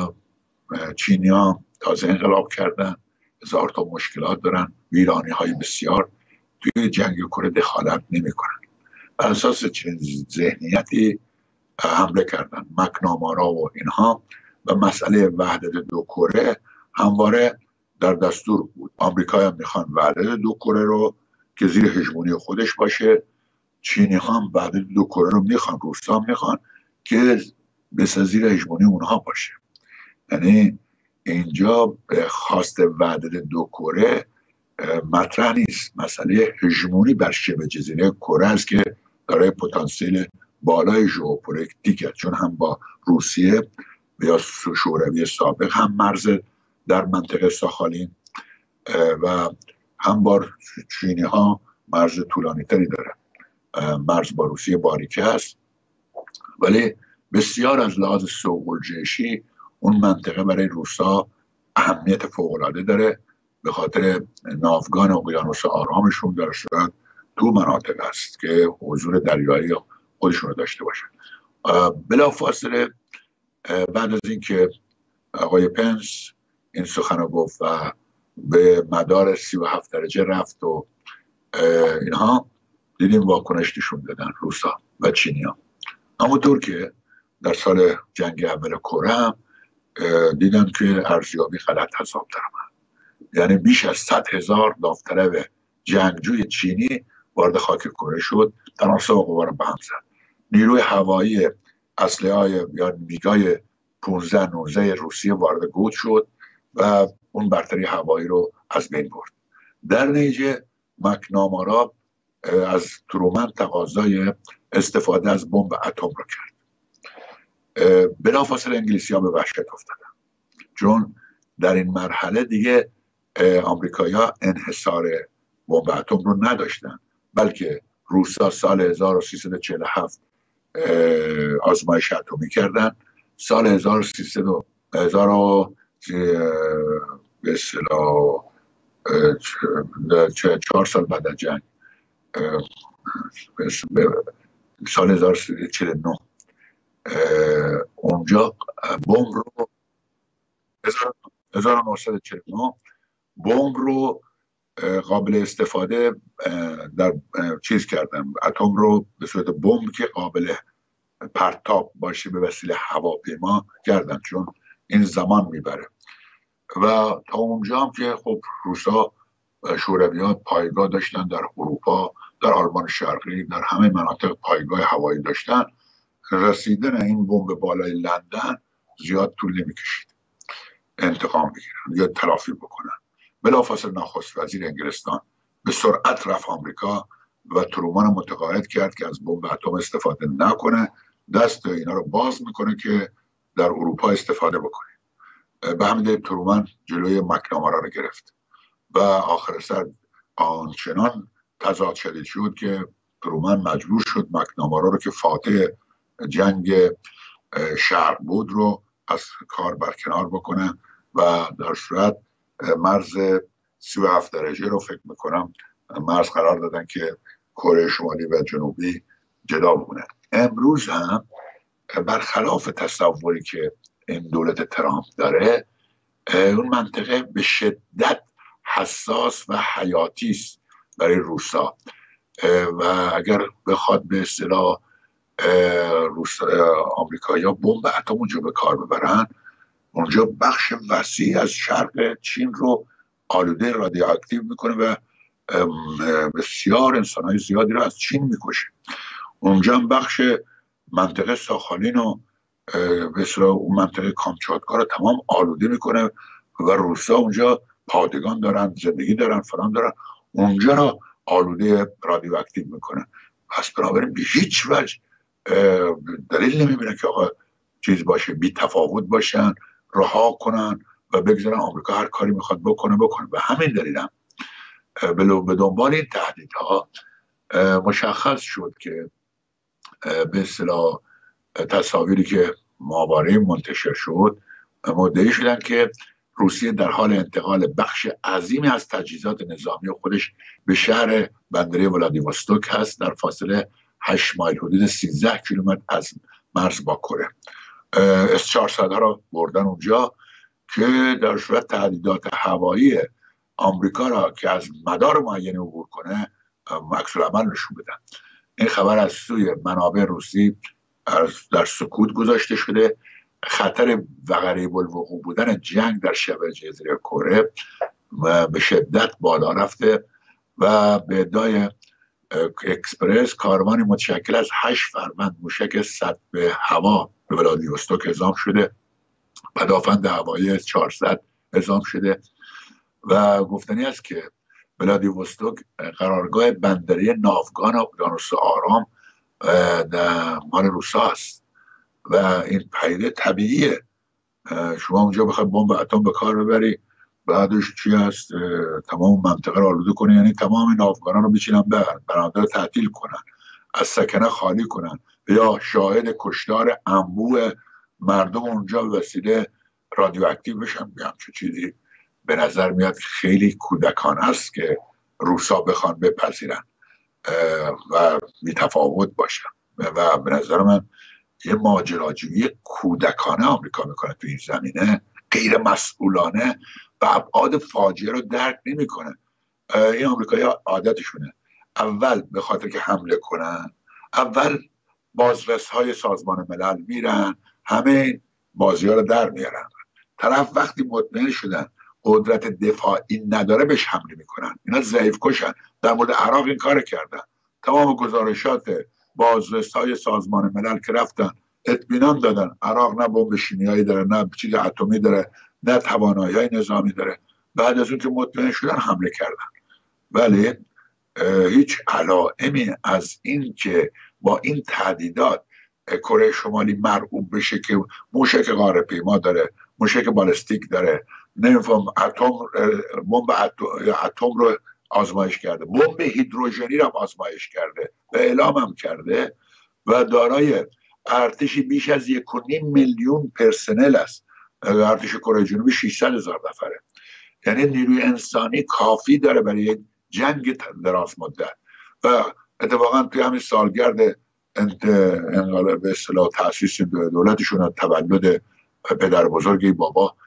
چینی‌ها تازه انقلاب کردن، هزار تا مشکلات دارن، ویرانی‌های بسیار، توی جنگ کره دخالت نمی‌کنن. بر اساس چنین ذهنیتی حمله کردن. مکنامارا و اینها و مسئله وحدت دو کره همواره در دستور بود. آمریکا هم میخوان وحدت دو کره رو که زیر هژمونی خودش باشه، چینی هم وحدت دو کره رو میخوان، روسا هم میخوان که بس زیر هژمونی اونها باشه. یعنی اینجا خواست وحدت دو کره مطرح نیست، مسئله هژمونی بر شبه جزیره کره است که دارای پتانسیل بالای ژئوپلیتیک، چون هم با روسیه یا شوروی سابق هم مرز در منطقه ساخالین و هم با چینی ها مرز طولانی تری داره. مرز با روسیه باریکه است، ولی بسیار از لحاظ سوق‌الجیشی اون منطقه برای روسا اهمیت فوق‌العاده داره، به خاطر ناوگان اقیانوس آرامشون در صورت تو مناطق است که حضور دریایی خودشون رو داشته باشن. بلافاصله بعد از اینکه آقای پنس این سخن رو گفت و به مدار 37 درجه رفت و اینها، دیدیم واکنش نشون دادن روسا و چینی‌ها. همونطور که در سال جنگ اول کره هم دیدن که ارزیابی غلط حساب درآمد. یعنی بیش از 100,000 داوطلب جنگجوی چینی وارد خاک کره شد، تناسب قوا رو به هم زد. نیروی هوایی اسلحه‌های یا میگای 15-19 روسیه وارد گوت شد و اون برتری هوایی رو از بین برد. در نتیجه مکنامارا از ترومن تقاضای استفاده از بمب اتم رو کرد. بلافاصله انگلیسی‌ها به وحشت افتادن، چون در این مرحله دیگه آمریکایی‌ها انحصار بمب اتم رو نداشتن، بلکه روسا سال 1347 آزمایش اتمی کردن. سال 1300 به اصطلاح 4 سال بعد از جنگ، سال 1349 اونجا بمب رو 1949 بمب رو قابل استفاده در چیز کردن، اتم رو به صورت بمب که قابل پرتاب باشه به وسیله هواپیما کردن، چون این زمان میبره. و تا اونجا هم که خب روسا شوروی‌ها پایگاه داشتن در اروپا، در آلمان شرقی، در همه مناطق پایگاه هوایی داشتن. رسیدن این بمب بالای لندن زیاد طول نمیکشید انتقام بگیرن یا تلافی بکنن. بلافاصله نخست وزیر انگلستان به سرعت رفت آمریکا و ترومان متقاعد کرد که از بمب اتم استفاده نکنه، دست اینا رو باز میکنه که در اروپا استفاده بکنه. به همین دلیل ترومان جلوی مک‌نامارا رو گرفت و آخر سر آنچنان تضاد شدید شد که ترومان مجبور شد مک‌نامارا رو که فاتح جنگ شرق بود رو از کار برکنار بکنه و در صورت مرز 37 درجه رو فکر میکنم مرز قرار دادن که کره شمالی و جنوبی جدا بمونه. امروز هم برخلاف تصوری که این دولت ترامپ داره، اون منطقه به شدت حساس و حیاتی است برای روسا و اگر بخواد به اصطلاح آمریکایی‌ها بمب اتم اونجا به کار ببرن، اونجا بخش وسیع از شرق چین رو آلوده رادیواکتیو میکنه و بسیار انسانهای زیادی رو از چین میکشه. اونجا هم بخش منطقه ساخالین و به اصطلاح اون منطقه کامچاتکا رو تمام آلوده میکنه و روسا اونجا پادگان دارن، زندگی دارن، فلان دارن، اونجا رو آلوده رادیواکتیو میکنه. پس بنابراین به هیچ وجه دلیل نمیبینه که آقا چیز باشه، بی تفاوت باشن، رها کنن و بگذارن آمریکا هر کاری میخواد بکنه. به همین دلیل هم به دنبال این تهدیدها مشخص شد که به اصطلاح تصاویری که ماهواره منتشر شد مدعی شدن که روسیه در حال انتقال بخش عظیمی از تجهیزات نظامی خودش به شهر بندری ولادیوستوک هست، در فاصله 8 مایل، حدود 13 کیلومتر از مرز با کره. S-400 ها را بردن اونجا که در صورت تهدیدات هوایی آمریکا را که از مدار معینی عبور کنه عکس العمل نشون بدن. این خبر از سوی منابع روسی در سکوت گذاشته شده. خطر وقریب الوقوع بودن جنگ در شبه جزیره کره به شدت بالا رفته و به ادعای اکسپرس کاروانی متشکل از 8 فروند موشک سطح هوا به ولادیوستوک اعزام شده، پدافند هوایی S-400 اعزام شده و گفتنی است که ولادیوستوک قرارگاه بندری ناوگان اقیانوس آرام در مال روسا است و این پدیده طبیعیه. شما اونجا بخوای بمب اتم به کار ببری، بعدش چی هست؟ تمام منطقه رو آلوده کنن، یعنی تمام ناوگانان رو بچینن بنادر رو تعطیل کنن، از سکنه خالی کنن یا شاهد کشتار انبوه مردم اونجا وسیله رادیواکتیو بشن. چه چیزی به نظر میاد خیلی کودکانه است که روسا بخوان بپذیرن و بی‌تفاوت باشن و به نظر من یه ماجراجویی کودکانه آمریکا میکنه تو این زمینه، غیر مسئولانه و ابعاد فاجعه رو درک نمیکنه. این آمریکایی‌ها عادتشونه اول به خاطر که حمله کنن، اول بازرس‌های سازمان ملل میرن، همه بازی‌ها رو در میارن. طرف وقتی مطمئن شدن قدرت دفاعی نداره بهش حمله میکنن. اینا ضعیف کشن. در مورد عراق این کار کردن. تمام گزارشات بازرس‌های سازمان ملل که رفتن اطمینان دادن عراق نه بمب شیمیایی داره، نه چیز اتمی داره، نه توانایی‌های نظامی داره. بعد از اون که مطمئن شدن حمله کردن. ولی هیچ علائمی از این که با این تهدیدات کره شمالی مرعوب بشه که موشک قاره پیما داره، موشک بالستیک داره، نمیفهم بمب اتم رو آزمایش کرده، بمب هیدروژنی رو آزمایش کرده و اعلام هم کرده و دارای ارتشی بیش از 1.5 میلیون پرسنل است. ارتش کره جنوبی 600,000 نفره، یعنی نیروی انسانی کافی داره برای جنگ دراز مدت. و اتفاقا توی همین سالگرد انقلاب به اصطلاح تاسیس دولتشون، تولد پدر بزرگی بابا،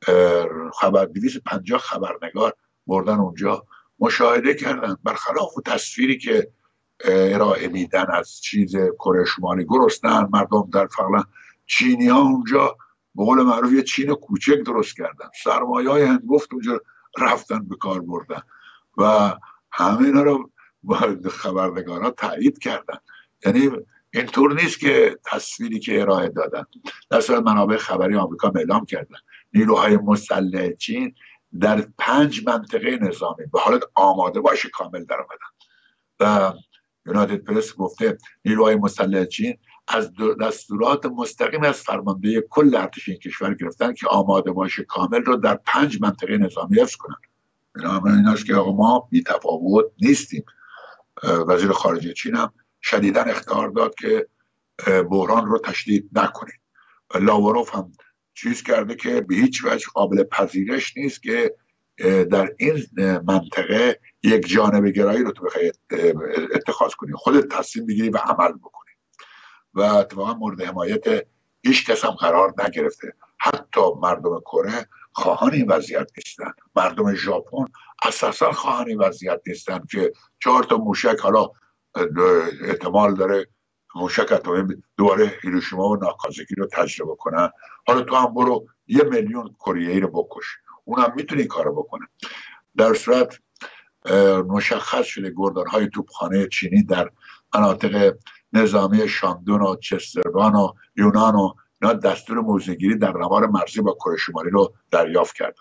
250 خبرنگار بردن اونجا مشاهده کردن، برخلاف تصویری که ارائه میدن از چیز کره شمالی. گرسنه‌اند مردم در فقط. چینی ها اونجا به قول معروف یه چین کوچک درست کردن، سرمایه های هنگفت اونجا رفتن به کار بردن و همه اینا رو خبرنگارا تایید کردن. یعنی اینطور نیست که تصویری که ارائه دادن. در صورت منابع خبری آمریکا اعلام کردن نیروهای مسلح چین در 5 منطقه نظامی به حالت آماده باش کامل در آمدن و یونایتد پرس گفته نیروهای مسلح چین از دستورات مستقیم از فرمانده کل ارتش این کشور گرفتن که آماده باش کامل رو در 5 منطقه نظامی حفظ کنن. این است که ما بی تفاوت نیستیم. وزیر خارجه چین هم شدیداً اخطار داد که بحران رو تشدید نکنید. لاوروف هم چیز کرده که به هیچ وجه قابل پذیرش نیست که در این منطقه یک جانبه گرایی رو تو بخوای اتخاذ کنی، خودت تصمیم بگیری و عمل بکنی. و اتفاقا مورد حمایت هیچ کس هم قرار نگرفته. حتی مردم کره خواهان این وضعیت نیستن، مردم ژاپن اساسا خواهان این وضعیت نیستن که 4 تا موشک، حالا احتمال داره موشک اتمی دوباره هیروشیما و ناکازاکی رو تجربه کنن. حالا تو هم برو 1 میلیون کره رو بکش، اونم میتونی کارو بکنه. در صورت مشخص شده گردانهای توپخانه چینی در مناطق نظامی شاندون و چسترگان و یونان و اینا دستور موضع‌گیری در نوار مرزی با کره شمالی رو دریافت کردن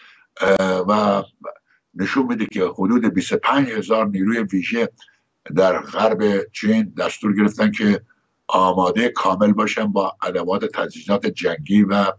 و نشون میده که حدود 25,000 نیروی ویژه در غرب چین دستور گرفتن که آماده کامل باشن با ادوات تجهیزات جنگی و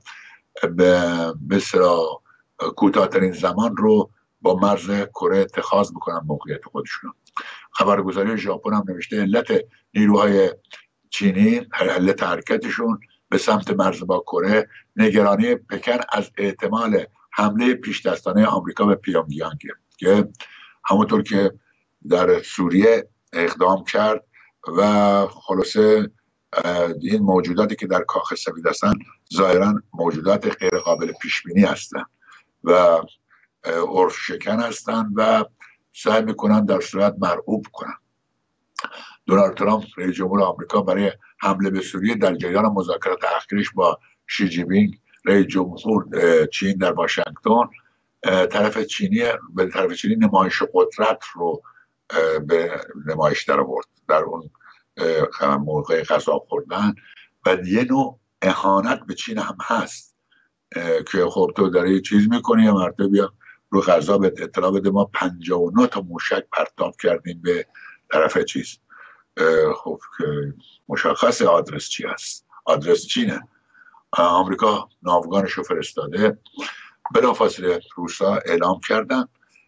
به اصطلاح کوتاه‌ترین زمان رو با مرز کره اتخاذ بکنن موقعیت خودشون. خبرگزاری ژاپن هم نوشته علت نیروهای چینی، علت حرکتشون به سمت مرز با کره، نگرانی پکن از احتمال حمله پیش دستانه آمریکا به پیونگیانگ که همونطور که در سوریه اقدام کرد و خلاصه این موجوداتی که در کاخ سفید هستن ظاهرا موجودات غیر قابل پیش بینی هستن و عرف شکن هستن و سعی میکنن در صورت مرعوب کنن. دونالد ترامپ رئیس جمهور آمریکا برای حمله به سوریه در جریان مذاکرات اخیرش با شی جی پینگ رئیس جمهور چین در واشنگتن به طرف چینی نمایش قدرت رو به نمایش در آورد در اون موقع غذا خوردن و یه نوع اهانت به چین هم هست که خب تو داری چیز میکنی یا مرتبه بیا رو غذا به اطلاع بده ما 59 تا موشک پرتاب کردیم به طرف چیز. خب مشخص آدرس چی هست، آدرس چینه. آمریکا ناوگانش رو فرستاده. بلافاصله روسا اعلام کردن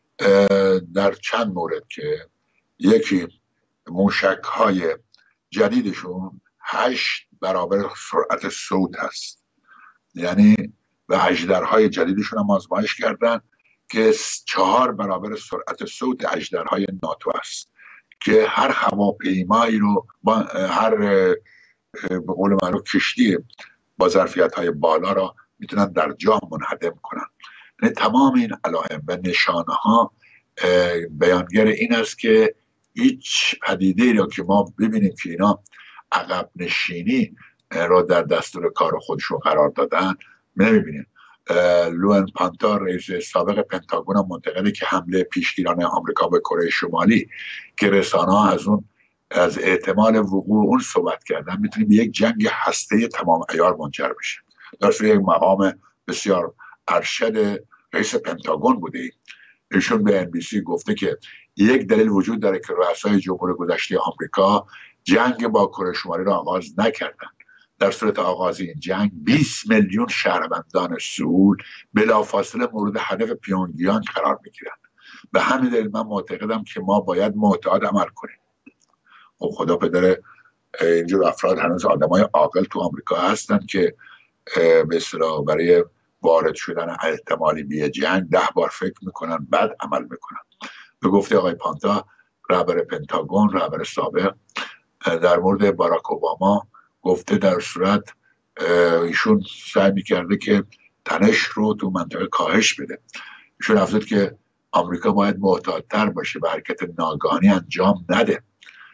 در چند مورد که یکی موشک های جدیدشون 8 برابر سرعت صوت هست، یعنی و اژدرهای جدیدشون هم آزمایش کردن که 4 برابر سرعت صوت اژدرهای ناتو است که هر هواپیمایی رو با هر به قول معروف کشتی با ظرفیت‌های بالا را میتونن در جا منهدم کنن. یعنی تمام این علائم و نشانه ها بیانگر این است که هیچ پدیده را که ما ببینیم که اینا عقب نشینی را در دستور کار خودشون قرار دادن نمیبینیم. لوئن پانتا رئیس سابق پنتاگون هم منتقده که حمله پیشگیرانه آمریکا به کره شمالی که رسانه‌ها از احتمال وقوع اون صحبت کردن میتونه به یک جنگ هسته‌ای تمام عیار منجر بشه. در صورت یک مقام بسیار ارشد رئیس پنتاگون بوده، ایشون به NBC گفته که یک دلیل وجود داره که رؤسای جمهور گذشته آمریکا جنگ با کره شمالی را آغاز نکردن. در صورت آغاز این جنگ 20 میلیون شهروندان سئول بلافاصله مورد هدف پیونگیانگ قرار میگیرند. به همین دلیل من معتقدم که ما باید معتاد عمل کنیم. خب خدا پدر اینجور افراد هنوز آدمای عاقل تو آمریکا هستن که به اصطلاح برای وارد شدن احتمالی به جنگ 10 بار فکر میکنن بعد عمل میکنن. به گفته آقای پانتا رهبر پنتاگون، رهبر سابق، در مورد باراک اوباما گفته در صورت ایشون سعی میکرده که تنش رو تو منطقه کاهش بده. ایشون افزود که آمریکا باید معتادتر باشه و حرکت ناگهانی انجام نده.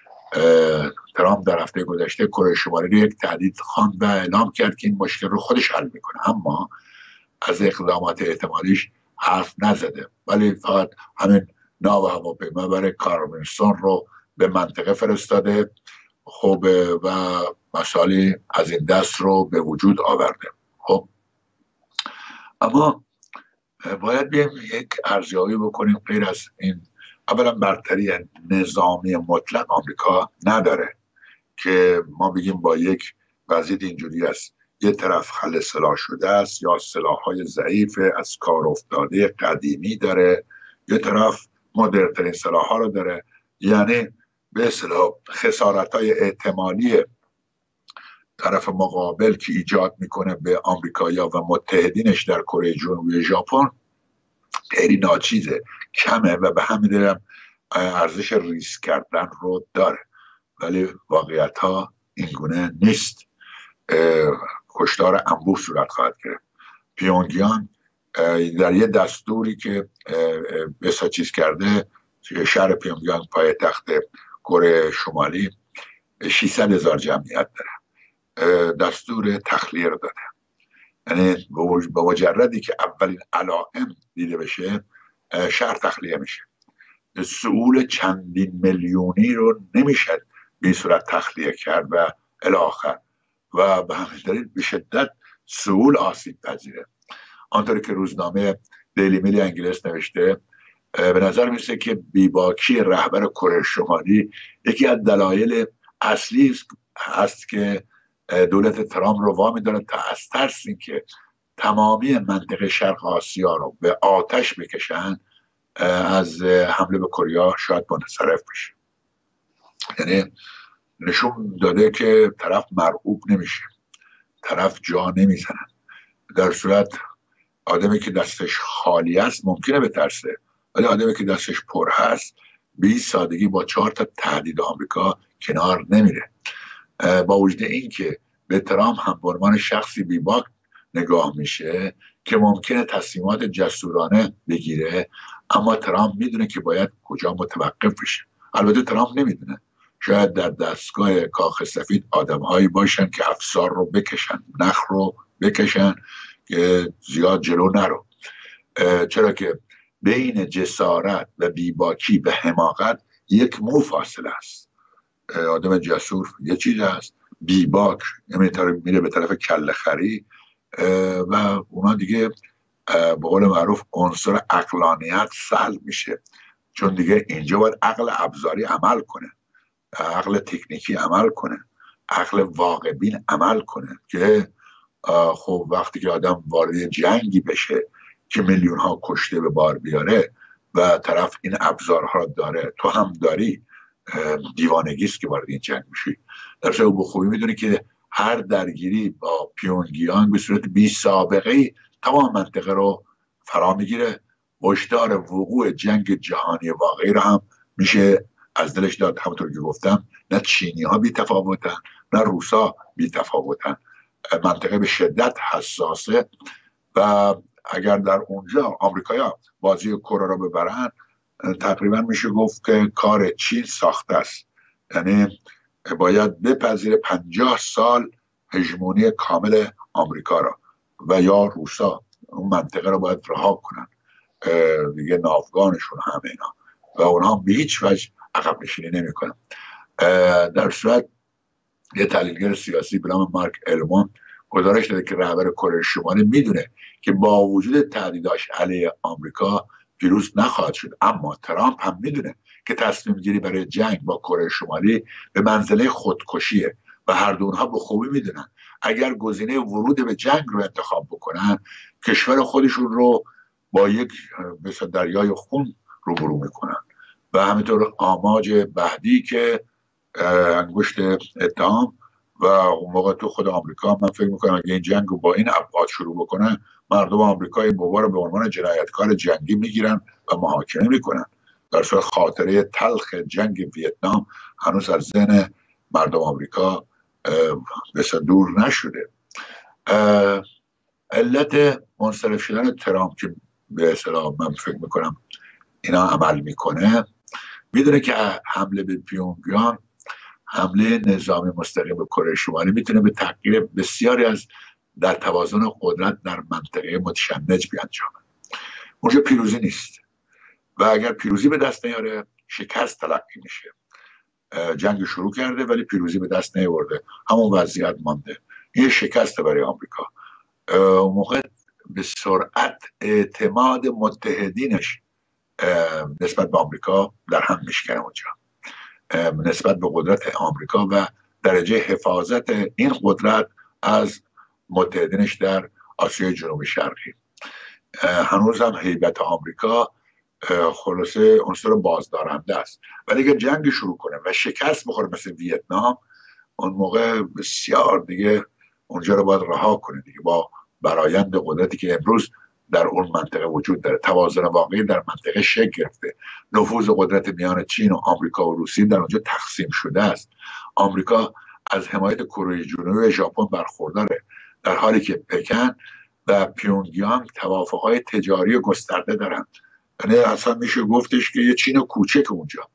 ترامپ در هفته گذشته کره شمالی رو یک تهدید خواند و اعلام کرد که این مشکل رو خودش حل میکنه، اما از اقدامات احتمالیش حرف نزده، ولی فقط همین ناو هواپیما برای کارمنسون رو به منطقه فرستاده خب و مسائلی از این دست رو به وجود آورده. خب اما باید بیم یک ارزیابی بکنیم. غیر از این، اولا برتری نظامی مطلق آمریکا نداره که ما بگیم با یک وضعیت اینجوری است، یه طرف خل سلاح شده است یا سلاح‌های ضعیف از کار افتاده قدیمی داره، یه طرف مدرن‌ترین سلاح‌ها رو داره. یعنی به اصطلاح خسارت‌های احتمالی طرف مقابل که ایجاد میکنه به آمریکایی‌ها و متحدینش در کره جنوبی ژاپن خیلی ناچیزه، کمه و به همین دلیل ارزش ریسک کردن رو داره، ولی واقعیت ها این گونه نیست. کشتار انبوه صورت خواهد گرفت. پیونگیان در یه دستوری که بسا چیز کرده، شهر پیونگیان پایتخت کره شمالی 600,000 جمعیت داره، دستور تخلیه رو داده. یعنی با مجردی که اولین علائم دیده بشه شهر تخلیه میشه. سئول چندین میلیونی رو نمیشه به صورت تخلیه کرد و الی آخر، و به همین دلیل به شدت سئول آسیب پذیره. آنطوری که روزنامه دیلی میل انگلیس نوشته، به نظر میسه که بیباکی رهبر کره شمالی یکی از دلایل اصلی است که دولت ترامپ رو وامی داره تا از ترس این که تمامی منطقه شرق آسیا رو به آتش بکشن از حمله به کره شاید منصرف بشه. یعنی نشون داده که طرف مرعوب نمیشه، طرف جا نمیزنن. در صورت آدمی که دستش خالی است ممکنه بترسه، ولی آدمی که دستش پر هست به این سادگی با 4 تا تهدید آمریکا کنار نمیره. با وجود این که به ترامپ هم به عنوان شخصی بیباک نگاه میشه که ممکنه تصمیمات جسورانه بگیره، اما ترامپ میدونه که باید کجا متوقف بشه. البته ترامپ نمیدونه، شاید در دستگاه کاخ سفید آدم‌هایی باشن که افسار رو بکشن، نخ رو بکشن که زیاد جلو نرو. چرا که بین جسارت و بیباکی و حماقت یک مو فاصله است. آدم جسور یه چیز است، بیباک میره به طرف کله خری و اونا دیگه به قول معروف عنصر عقلانیت سلب میشه، چون دیگه اینجا باید عقل ابزاری عمل کنه، عقل تکنیکی عمل کنه، عقل واقع بین عمل کنه که خب وقتی که آدم وارد جنگی بشه که میلیون ها کشته به بار بیاره و طرف این ابزارها داره، تو هم داری، دیوانگیست که وارد این جنگ میشی. در صورت به خوبی میدونی که هر درگیری با پیونگیانگ به صورت بی سابقه تمام منطقه رو فرا میگیره. هشدار وقوع جنگ جهانی واقعی رو هم میشه از دلش داد. همونطور که گفتم نه چینی ها بی تفاوتن نه روسا بی تفاوتن، منطقه به شدت حساسه و اگر در اونجا آمریکایی‌ها بازی کره رو ببرن تقریبا میشه گفت که کار چین ساخته است. یعنی باید بپذیره 50 سال هژمونی کامل آمریکا را و یا روسا اون منطقه رو باید رها کنن، دیگه ناوگانشون همه اینا، و اونها به هیچ وجه عقب نشینی نمیکنن. در صورت یه تحلیلگر سیاسی به نام مارک المون گزارش داده که رهبر کره شمالی میدونه که با وجود تهدیداش علیه آمریکا پیروز نخواهد شد، اما ترامپ هم میدونه که تصمیم گیری برای جنگ با کره شمالی به منزله خودکشیه و هر دو اونها به خوبی میدونن اگر گزینه ورود به جنگ رو انتخاب بکنن، کشور خودشون رو با یک مثل دریای خون روبرو میکنن. و همینطور آماج بعدی که انگشت اتهام، و اون موقع تو خود آمریکا من فکر میکنم اگه این جنگ رو با این ابعاد شروع بکنن، مردم آمریکا این بابا رو به عنوان جنایتکار جنگی میگیرن و محاکمه میکنن. در صورت خاطره تلخ جنگ ویتنام هنوز از ذهن مردم آمریکا بسیار دور نشده. علت منصرف شدن ترامپ که به اصطلاح من فکر میکنم اینا عمل میکنه، میدونه که حمله به پیونگیانگ، حمله نظامی مستقیم به کره شمالی، میتونه به تغییر بسیاری از در توازن قدرت در منطقه متشنج بیانجامه. اونجا پیروزی نیست و اگر پیروزی به دست نیاره شکست تلقی میشه. جنگ شروع کرده ولی پیروزی به دست نیاورده، همون وضعیت مانده. این شکست برای آمریکا. اون موقع به سرعت اعتماد متحدینش نسبت به آمریکا در هم میشکنه اونجا، نسبت به قدرت آمریکا و درجه حفاظت این قدرت از متحدینش در آسیای جنوبی شرقی. هنوز هم هیبت آمریکا خلاصه عنصر بازدارنده است، ولی اگر جنگ شروع کنه و شکست بخوره مثل ویتنام، اون موقع بسیار دیگه اونجا رو باید رها کنه دیگه. با برآیند قدرتی که امروز در اون منطقه وجود داره، توازن واقعی در منطقه شکل گرفته، نفوذ قدرت میان چین و آمریکا و روسیه در اونجا تقسیم شده است. آمریکا از حمایت کره جنوبی و ژاپن برخورداره، در حالی که پکن و پیونگیانگ توافق‌های تجاری گسترده دارند. یعنی اصلا میشه گفتش که یه چین کوچک اونجا.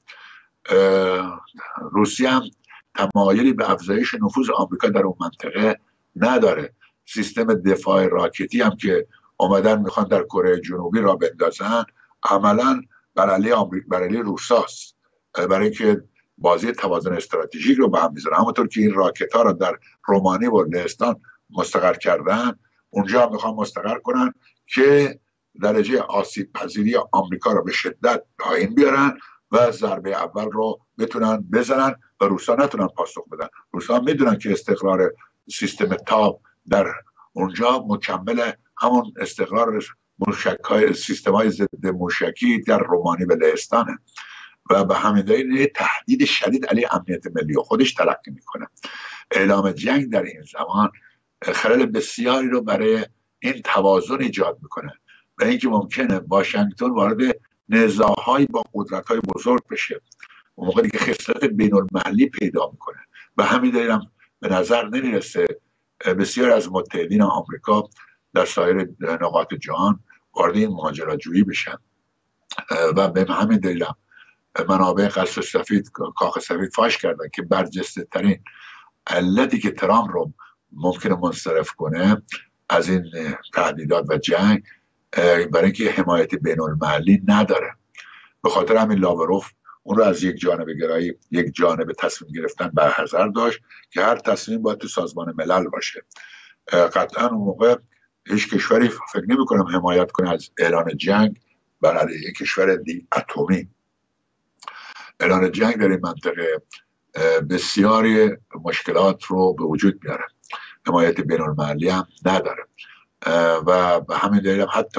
روسیه هم تمایلی به افزایش نفوذ آمریکا در اون منطقه نداره. سیستم دفاع راکتی هم که اومدن میخوان در کره جنوبی را بندازن، عملا بر علیه روساست، برای اینکه بازی توازن استراتژیک رو به هم میذارن. همونطور که این راکت ها رو در رومانی و لهستان مستقر کردن، اونجا هم میخوان مستقر کنن که درجه آسیب پذیری آمریکا رو به شدت پایین بیارن و ضربه اول رو بتونن بزنن و روسا نتونن پاسخ بدن. روسا میدونن که استقرار سیستم تاب در اونجا مکمل همون استقرار سیستم‌های ضد موشکی در رومانی و لهستانه و به همین دلیل تهدید شدید علیه امنیت ملی خودش تلقی میکنه. اعلام جنگ در این زمان خلل بسیاری رو برای این توازن ایجاد میکنه و اینکه ممکنه واشنگتن وارد نزاع‌های با قدرت‌های بزرگ بشه. اون موقع دیگه خسارت بین‌المللی پیدا میکنه و همین دلیل هم به نظر نمیرسه بسیار از متحدین آمریکا در سایر نقاط جهان وارد این ماجراجویی بشن و به همین دلیل هم منابع قصر سفید، کاخ سفید فاش کردن که برجسته ترین علتی که ترامپ رو ممکنه منصرف کنه از این تهدیدات و جنگ برای اینکه حمایت بین‌المللی نداره. به خاطر همین لاوروف اون رو از یک جانب گرایی، یک جانب تصمیم گرفتن برحذر داشت که هر تصمیم باید تو سازمان ملل باشه. قطعا اون موقع هیچ کشوری فکر نمی کنم حمایت کنه از اعلان جنگ بر علیه یک کشور اتمی. اعلان جنگ در این منطقه بسیاری مشکلات رو به وجود میاره، حمایت بین‌المللی هم نداره و به همین دلیل هم حتی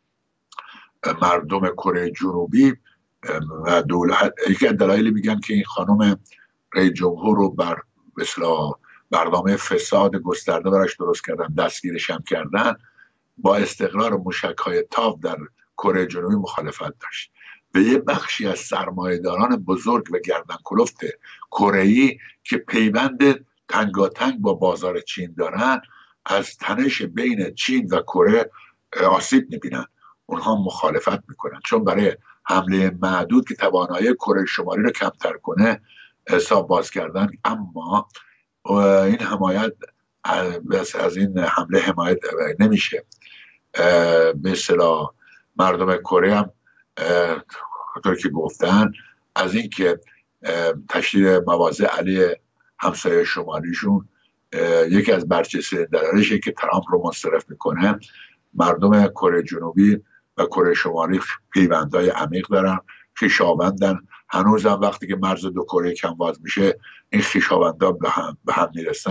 مردم کره جنوبی و دولت، یکی از دلایلی میگن که این خانم رئیس جمهور رو بر اصطلاح برنامه فساد گسترده براش درست کردن، دستگیرش هم کردن، با استقرار موشک‌های تاو در کره جنوبی مخالفت داشت و یه بخشی از سرمایه‌داران بزرگ و گردنکلفت کره‌ای که پیوند تنگاتنگ با بازار چین دارن، از تنش بین چین و کره آسیب می‌بینن. اونها مخالفت میکنن چون برای حمله معدود که توانایی کره شمالی رو کمتر کنه حساب باز کردن. اما این حمایت از این حمله حمایت نمیشه. به اصطلاح مردم کره هم طور که گفتن از این که تشدید مواضع علیه همسایه شمالیشون یکی از برجسته دلایلشه که ترامپ رو منصرف میکنه. مردم کره جنوبی و کره شمالی پیوندهای عمیق دارن، خویشاوندن. هنوز هم وقتی که مرز دو کره کم باز میشه این خویشاوندا به هم میرسن،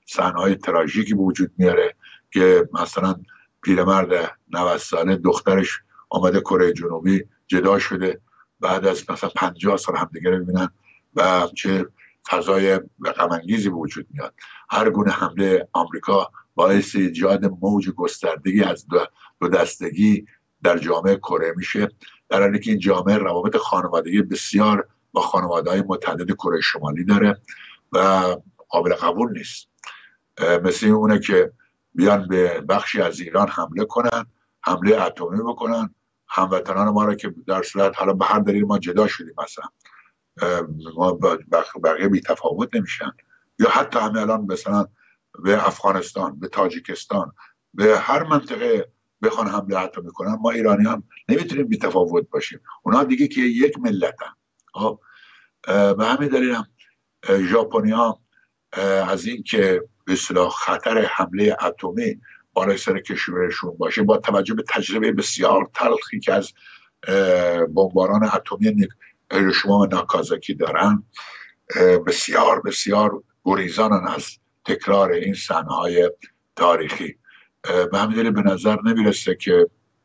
صحنه‌های تراژیکی به وجود میاره که مثلا پیرمرد 90 ساله دخترش آمده کره جنوبی جدا شده، بعد از مثلا 50 سال همدیگه رو ببینن و چه فضای غم انگیزی به وجود میاد. هر گونه حمله آمریکا باعث ایجاد موج گستردگی از دو دستگی در جامعه کره میشه، در حالی که این جامعه روابط خانوادگی بسیار با خانواده‌های متعدد کره شمالی داره و قابل قبول نیست. مثل اونه که بیان به بخشی از ایران حمله کنن، حمله اتمی بکنن، هموطنان ما را که در صورت حالا به هر دلیل ما جدا شدیم مثلا ما بقیه بی تفاوت نمیشن، یا حتی همه الان مثلا به افغانستان، به تاجیکستان، به هر منطقه بخوان حمله اتمی کنن، ما ایرانیان نمیتونیم بی تفاوت باشیم، اونا دیگه که یک ملتن. به همین دلیل هم ژاپنی‌ها از این که به اصطلاح خطر حمله اتمی بالای سر کشورشون باشه، با توجه به تجربه بسیار تلخی که از بمباران اتمی هیروشیما و ناکازاکی دارن، بسیار بسیار گریزانن از تکرار این صحنه‌های تاریخی. به همین دلیل به نظر نمیرسه که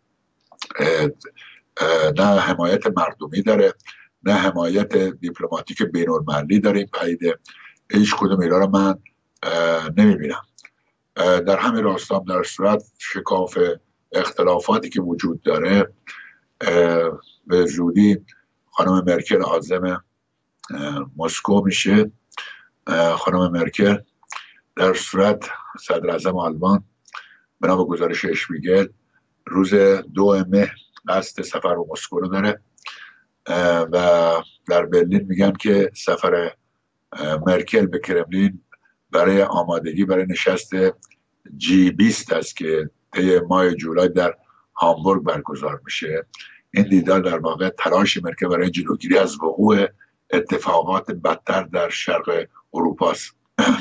نه حمایت مردمی داره، نه حمایت دیپلماتیک بین‌المللی داره این پدیده. هیچ کدوم اینا رو من نمیبینم. در همین راستا در صورت شکاف اختلافاتی که وجود داره، به زودی خانم مرکل عازم مسکو میشه. خانم مرکل در صورت صدر اعظم آلمان بنا به گزارش اشپیگل روز 2 مهر قصد سفر به مسکو رو داره و در برلین میگن که سفر مرکل به کرملین برای آمادگی برای نشست G20 است که طی ماه جولای در هامبورگ برگزار میشه. این دیدار در واقع تلاش مرکل برای جلوگیری از وقوع اتفاقات بدتر در شرق اروپا است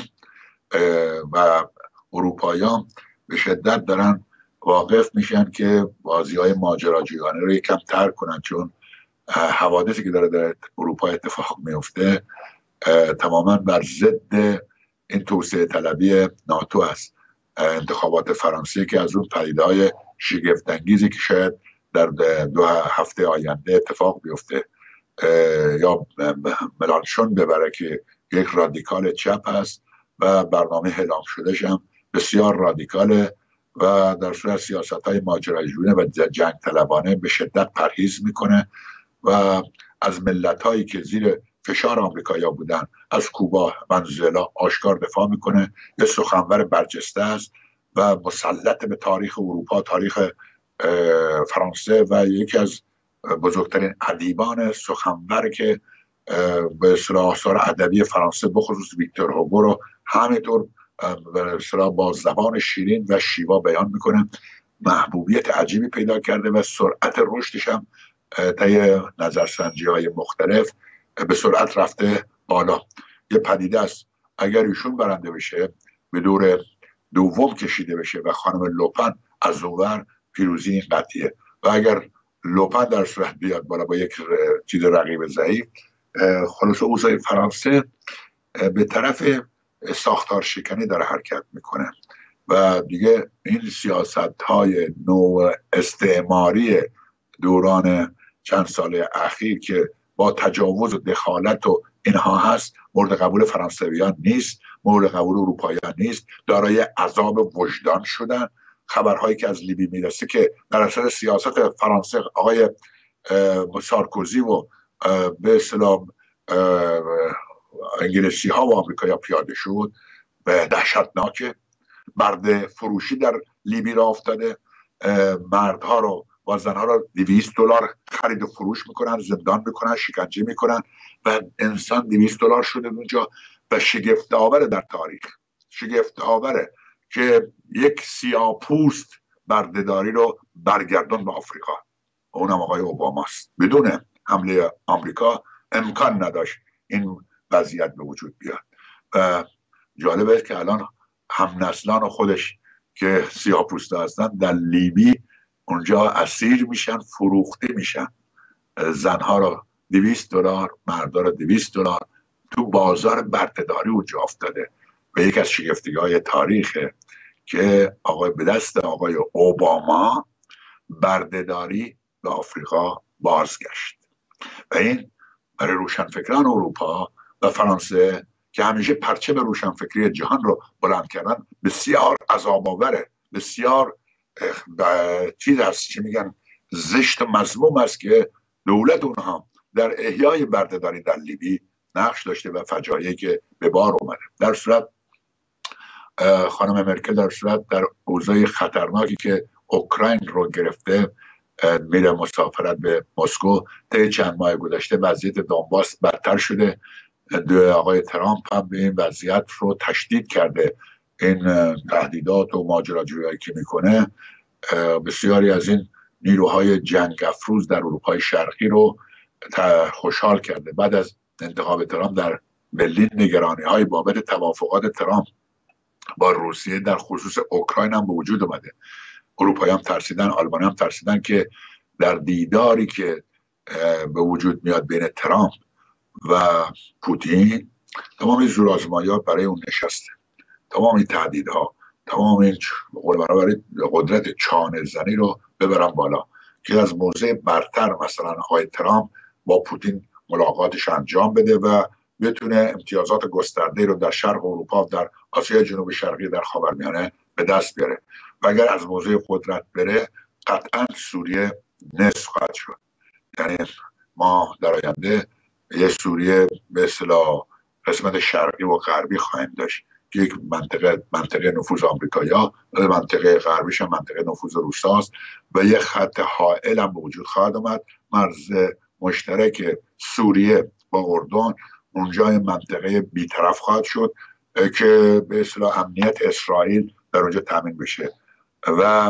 و اروپاییان به شدت دارن واقف میشن که بازی‌های ماجراجویانه رو یکم ترک کنن، چون حوادثی که داره در اروپا اتفاق میفته تماما بر ضد این توسعه طلبی ناتو است. انتخابات فرانسه که از اون پدیده‌های شگفت‌انگیزی که شاید در 2 هفته آینده اتفاق بیفته، یا ملانشون ببره که یک رادیکال چپ هست و برنامه اعلام شدهش هم بسیار رادیکاله و در صورت سیاست‌های ماجراجویانه و جنگ طلبانه به شدت پرهیز میکنه و از ملت‌هایی که زیر فشار آمریکایی‌ها بودن، از کوبا، ونزوئلا آشکار دفاع میکنه. یه سخنور برجسته است و مسلط به تاریخ اروپا، تاریخ فرانسه و یکی از بزرگترین ادیبان سخنور که به اصطلاح آثار ادبی فرانسه بخصوص ویکتور هوگو رو همینطور به اصطلاح با زبان شیرین و شیوا بیان میکنه. محبوبیت عجیبی پیدا کرده و سرعت رشدش هم طی نظرسنجی‌های مختلف به سرعت رفته بالا. یه پدیده است اگر ایشون برنده بشه به دور دوم کشیده بشه و خانم لوپن از اونور، پیروزی این قطعیه. و اگر لوپن در صورت بیاد بالا با یک چیز رقیب ضعیف، خلاص اوضاع فرانسه به طرف ساختار شکنی داره حرکت میکنه و دیگه این سیاست‌های نوع استعماری دوران چند سال اخیر که با تجاوز و دخالت و اینها هست مورد قبول فرانسویان نیست، مورد قبول اروپاییان نیست، دارای عذاب وجدان شدن. خبرهایی که از لیبی میرسه که در اثر سیاست فرانسه آقای سارکوزی و به اصطلاح انگلیسی ها و آمریکایی پیاده شد و دهشتناکه. مرد فروشی در لیبی را افتاده، مردها رو و زنها رو $200 خرید و فروش میکنن، زندان میکنن، شکنجه میکنن و انسان $200 شده اونجا. و شگفت آوره در تاریخ، شگفت آوره که یک سیاه‌پوست بردهداری رو برگردون به آفریقا، اونم آقای اوباماست. بدون حمله آمریکا امکان نداشت این وضعیت به وجود بیاد. و جالبه که الان همنسلان خودش که سیاه‌پوستا هستن در لیبی اونجا اسیر میشن، فروخته میشن. زنها رو $200، مردها رو $200 تو بازار بردهداری اونجا افتاده و یک از شگفتی‌های تاریخ که به دست آقای اوباما بردهداری به آفریقا بازگشت و این برای روشنفکران اروپا و فرانسه که همیشه پرچم روشنفکری جهان رو بلند کردن بسیار عذاب آوره، بسیار چیز هست چی میگن زشت و مذموم است که دولت اونها در احیای بردهداری در لیبی نقش داشته و فجایعی که به بار اومده. در صورت خانم مرکل در اوضاع خطرناکی که اوکراین رو گرفته میره مسافرت به مسکو. طی چند ماه گذشته وضعیت دونباس بدتر شده. آقای ترامپ هم به این وضعیت رو تشدید کرده. این تهدیدات و ماجراجویی که میکنه بسیاری از این نیروهای جنگ افروز در اروپای شرقی رو خوشحال کرده. بعد از انتخاب ترامپ در برلین نگرانی های بابت توافقات ترامپ با روسیه در خصوص اوکراین هم به وجود اومده. اروپایی هم ترسیدن، آلمانی هم ترسیدن که در دیداری که به وجود میاد بین ترامپ و پوتین تمام این زورآزمایی‌ها برای اون نشسته، تمام این تهدیدها، تمام این برای قدرت چانه زنی رو ببرن بالا که از موضع برتر مثلا آقای ترامپ با پوتین ملاقاتش انجام بده و بتونه امتیازات گسترده رو در شرق اروپا، در آسیای جنوب شرقی، در خاورمیانه به دست بیاره و اگر از موضع قدرت بره قطعا سوریه نصف خواهد شد. یعنی ما در آینده یه سوریه به اصطلاح قسمت شرقی و غربی خواهیم داشت که یک منطقه نفوذ آمریکایی‌ها و منطقه غربیش هم منطقه نفوذ روساست و یک خط حائل هم به وجود خواهد آمد، مرز مشترک سوریه با اردن. اونجا این منطقه بیطرف خواهد شد که به اصطلاح امنیت اسرائیل در اونجا تامین بشه و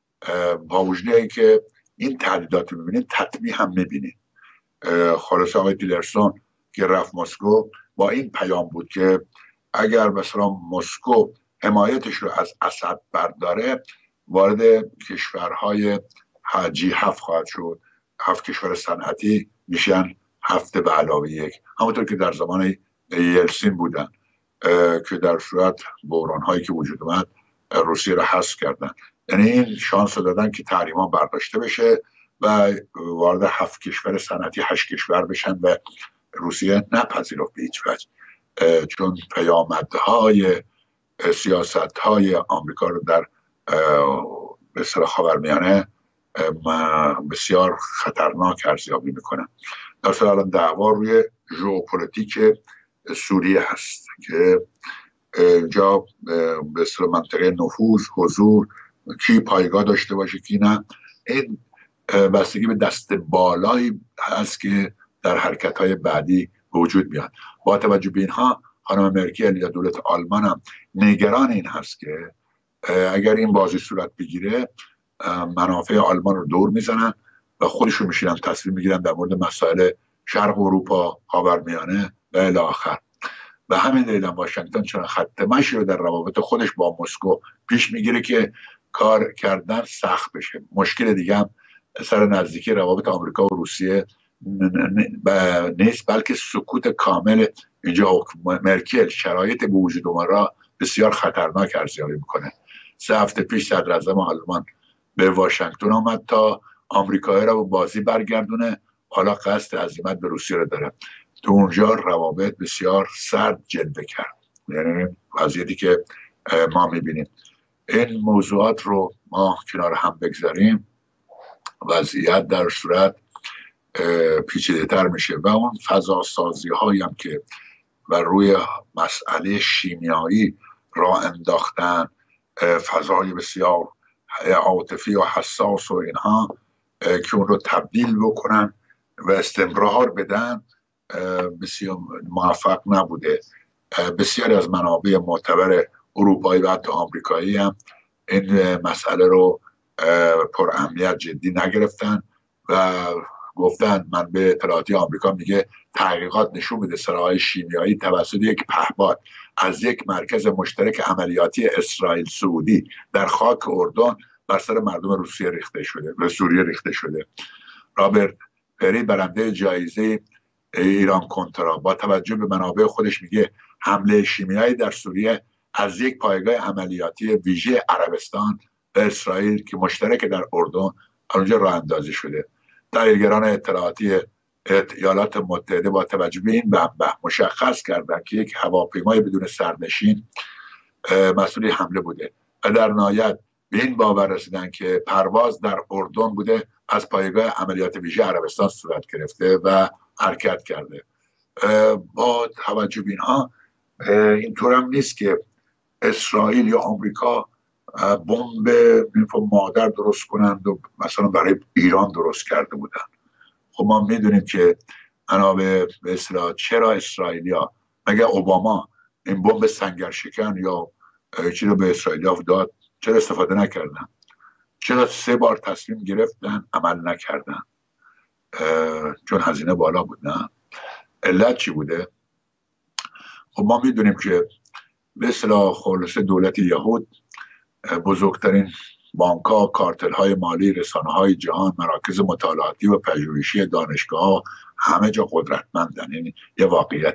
با وجود اینکه این تهدیدات رو می‌بینید تطمیع هم می‌بینید. خلاص آقای تیلرسون که رفت مسکو با این پیام بود که اگر مثلا مسکو حمایتش رو از اسد برداره وارد کشورهای G7 خواهد شد. 7 کشور صنعتی میشن 7 به علاوه 1، همونطور که در زمان یلسین بودن که در صورت بحران‌هایی که وجود اومد روسیه رو حذف کردن. یعنی این شانس رو دادن که تحریما برداشته بشه و وارد 7 کشور صنعتی 8 کشور بشن و روسیه نپذیرفت به هیچ وجه، چون پیامدهای سیاست‌های آمریکا رو در به اصطلاح خاورمیانه بسیار خطرناک ارزیابی میکنن. در صورت الان دعوا روی ژئوپلیتیک سوریه هست که اینجا به اصطلاح منطقه نفوذ، حضور، کی پایگاه داشته باشه کی نه، این بستگی به دست بالایی هست که در حرکت‌های بعدی به وجود میاد. با توجه به اینها خانم مرکل یا دولت آلمان هم نگران این هست که اگر این بازی صورت بگیره منافع آلمان رو دور میزنن و خودشون میشینن تصمیم میگیرن در مورد مسائل شرق اروپا، خاورمیانه و الی آخر. و همین دلیل واشنگتن چون خط مشی رو در روابط خودش با مسکو پیش میگیره که کار کردن سخت بشه. مشکل دیگه هم سر نزدیکی روابط آمریکا و روسیه نیست، بلکه سکوت کامل اینجا. مرکل شرایط به وجود اومد بسیار خطرناک ارزیابی میکنه. 3 هفته پیش صدراعظم آلمان به واشنگتن آمد تا آمریکایی را به بازی برگردونه، حالا قصد عزیمت به روسیه رو داره. تو اونجا روابط بسیار سرد جلوه کرد، یعنی وضعیتی که ما میبینیم. این موضوعات رو ما کنار هم بگذاریم وضعیت در صورت پیچیده تر میشه و اون فضا سازی هایی هم که بر روی مسئله شیمیایی را انداختن، فضای بسیار عاطفی و حساس و اینها که اون رو تبدیل بکنن و استمرار بدن بسیار موفق نبوده. بسیاری از منابع معتبر اروپایی و حتی آمریکایی هم این مسئله رو پر اهمیت جدی نگرفتن و گفتن منبع اطلاعاتی آمریکا میگه تحقیقات نشون میده سلاح‌های شیمیایی توسط یک پهپاد از یک مرکز مشترک عملیاتی اسرائیل سعودی در خاک اردن بر سر مردم روسیه ریخته شده، به سوریه ریخته شده. رابرت پری برنده جایزه ایران کنترا با توجه به منابع خودش میگه حمله شیمیایی در سوریه از یک پایگاه عملیاتی ویژه عربستان به اسرائیل که مشترک در اردن اونجا راه اندازی شده. تحلیلگران اطلاعاتی ایالات متحده با توجه به این منبع مشخص کردند که یک هواپیمای بدون سرنشین مسئول حمله بوده و در نهایت به این باور رسیدن که پرواز در اردن بوده، از پایگاه عملیات ویژه عربستان صورت گرفته و حرکت کرده. با توجه به اینها اینطور هم نیست که اسرائیل یا آمریکا بمب مادر درست کنند و مثلا برای ایران درست کرده بودن. خب ما میدونیم که به اصطلاح چرا اسرائیلیا، مگه اوباما این بمب سنگر شکن یا چی رو به اسرائیلیا داد، چرا استفاده نکردن؟ چرا 3 بار تصمیم گرفتن عمل نکردن؟ چون هزینه بالا بود. نه، علت چی بوده؟ خب ما میدونیم که به اصطلاح خلاص دولت یهود بزرگترین بانک‌ها، کارتل‌های مالی، رسانه‌های جهان، مراکز مطالعاتی و پژوهشی دانشگاه‌ها همه جا قدرتمندن. یعنی یه واقعیت.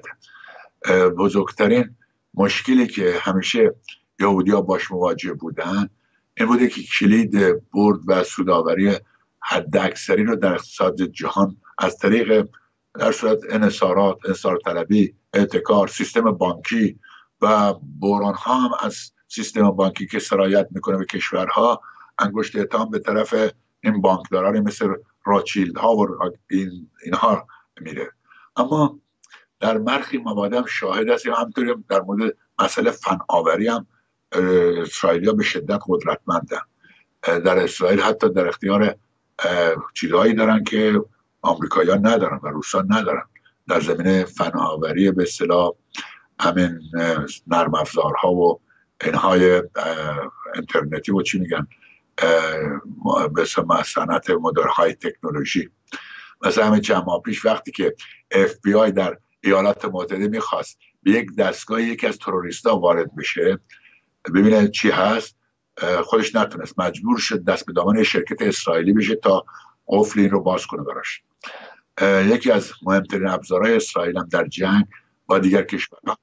بزرگترین مشکلی که همیشه یهودی‌ها باش مواجه بودن این بوده که کلید برد و سودآوری حداکثری رو در اقتصاد جهان از طریق در صورت انحصارات، انحصار طلبی، احتکار، سیستم بانکی و بحران ها هم از سیستم بانکی که سرایت میکنه به کشورها، انگشت اتهام به طرف این بانکداران مثل راچیلد ها و اینها میره. اما در برخی موارد هم شاهد هستیم، همطوری هم در مورد مسئله فناوری هم اسرائیلیا به شدت قدرتمندن. در اسرائیل حتی در اختیار چیزهایی دارن که آمریکایی‌ها ندارن و روسان ندارن در زمینه فناوری، به اصطلاح همین نرم افزارها و اینهای اینترنتی و چی میگن به اصطلاح صنعت مدرن های تکنولوژی. مثلا همین چند ماه پیش وقتی که FBI در ایالات متحده میخواست به یک دستگاه یکی از تروریستا وارد بشه ببینه چی هست، خودش نتونست، مجبور شد دست به دامن شرکت اسرائیلی بشه تا قفل این رو باز کنه براش. یکی از مهمترین ابزارهای اسرائیل هم در جنگ با دیگر کشورها.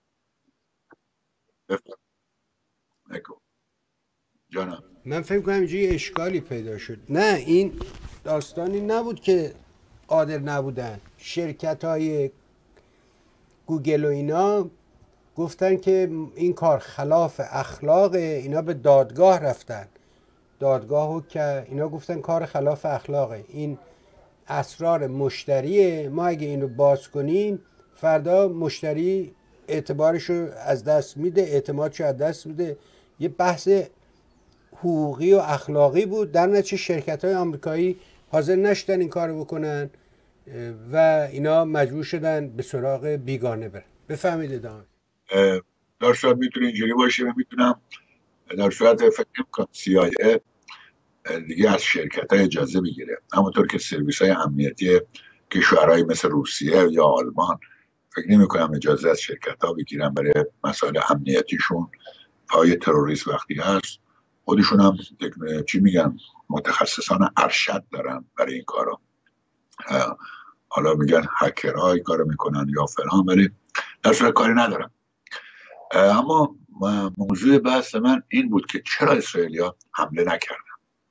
جانم، من فکر کنم اینجا یه اشکالی پیدا شد. نه، این داستانی نبود که قادر نبودن. شرکت های گوگل و اینا گفتن که این کار خلاف اخلاق، اینا به دادگاه رفتن، دادگاه که اینا گفتن کار خلاف اخلاقه، این اسرار مشتریه، ما اگه اینو باز کنیم فردا مشتری اعتبارشو از دست میده، اعتمادشو از دست میده. یه بحث حقوقی و اخلاقی بود. در نتیجه شرکت‌های آمریکایی حاضر نشدن این کارو بکنن و اینا مجبور شدن به سراغ بیگانه برن. بفهمید ادامه. در صورت میتونه اینجوری باشه و میتونم در صورت فکر کنم CIA دیگه از شرکت‌های اجازه بگیره، همونطور که سرویس‌های امنیتی کشورهای مثل روسیه یا آلمان فکر نمی‌کنم اجازه از شرکت‌ها بگیرن برای مسائل امنیتیشون. پای تروریسم وقتی هست خودشون هم چی میگن متخصصان ارشد دارن برای این کارا. حالا میگن هکرها این کارو میکنن یا فلان، ولی در صورت کاری ندارن. اما موضوع بحث من این بود که چرا اسرائیلیا حمله نکردن،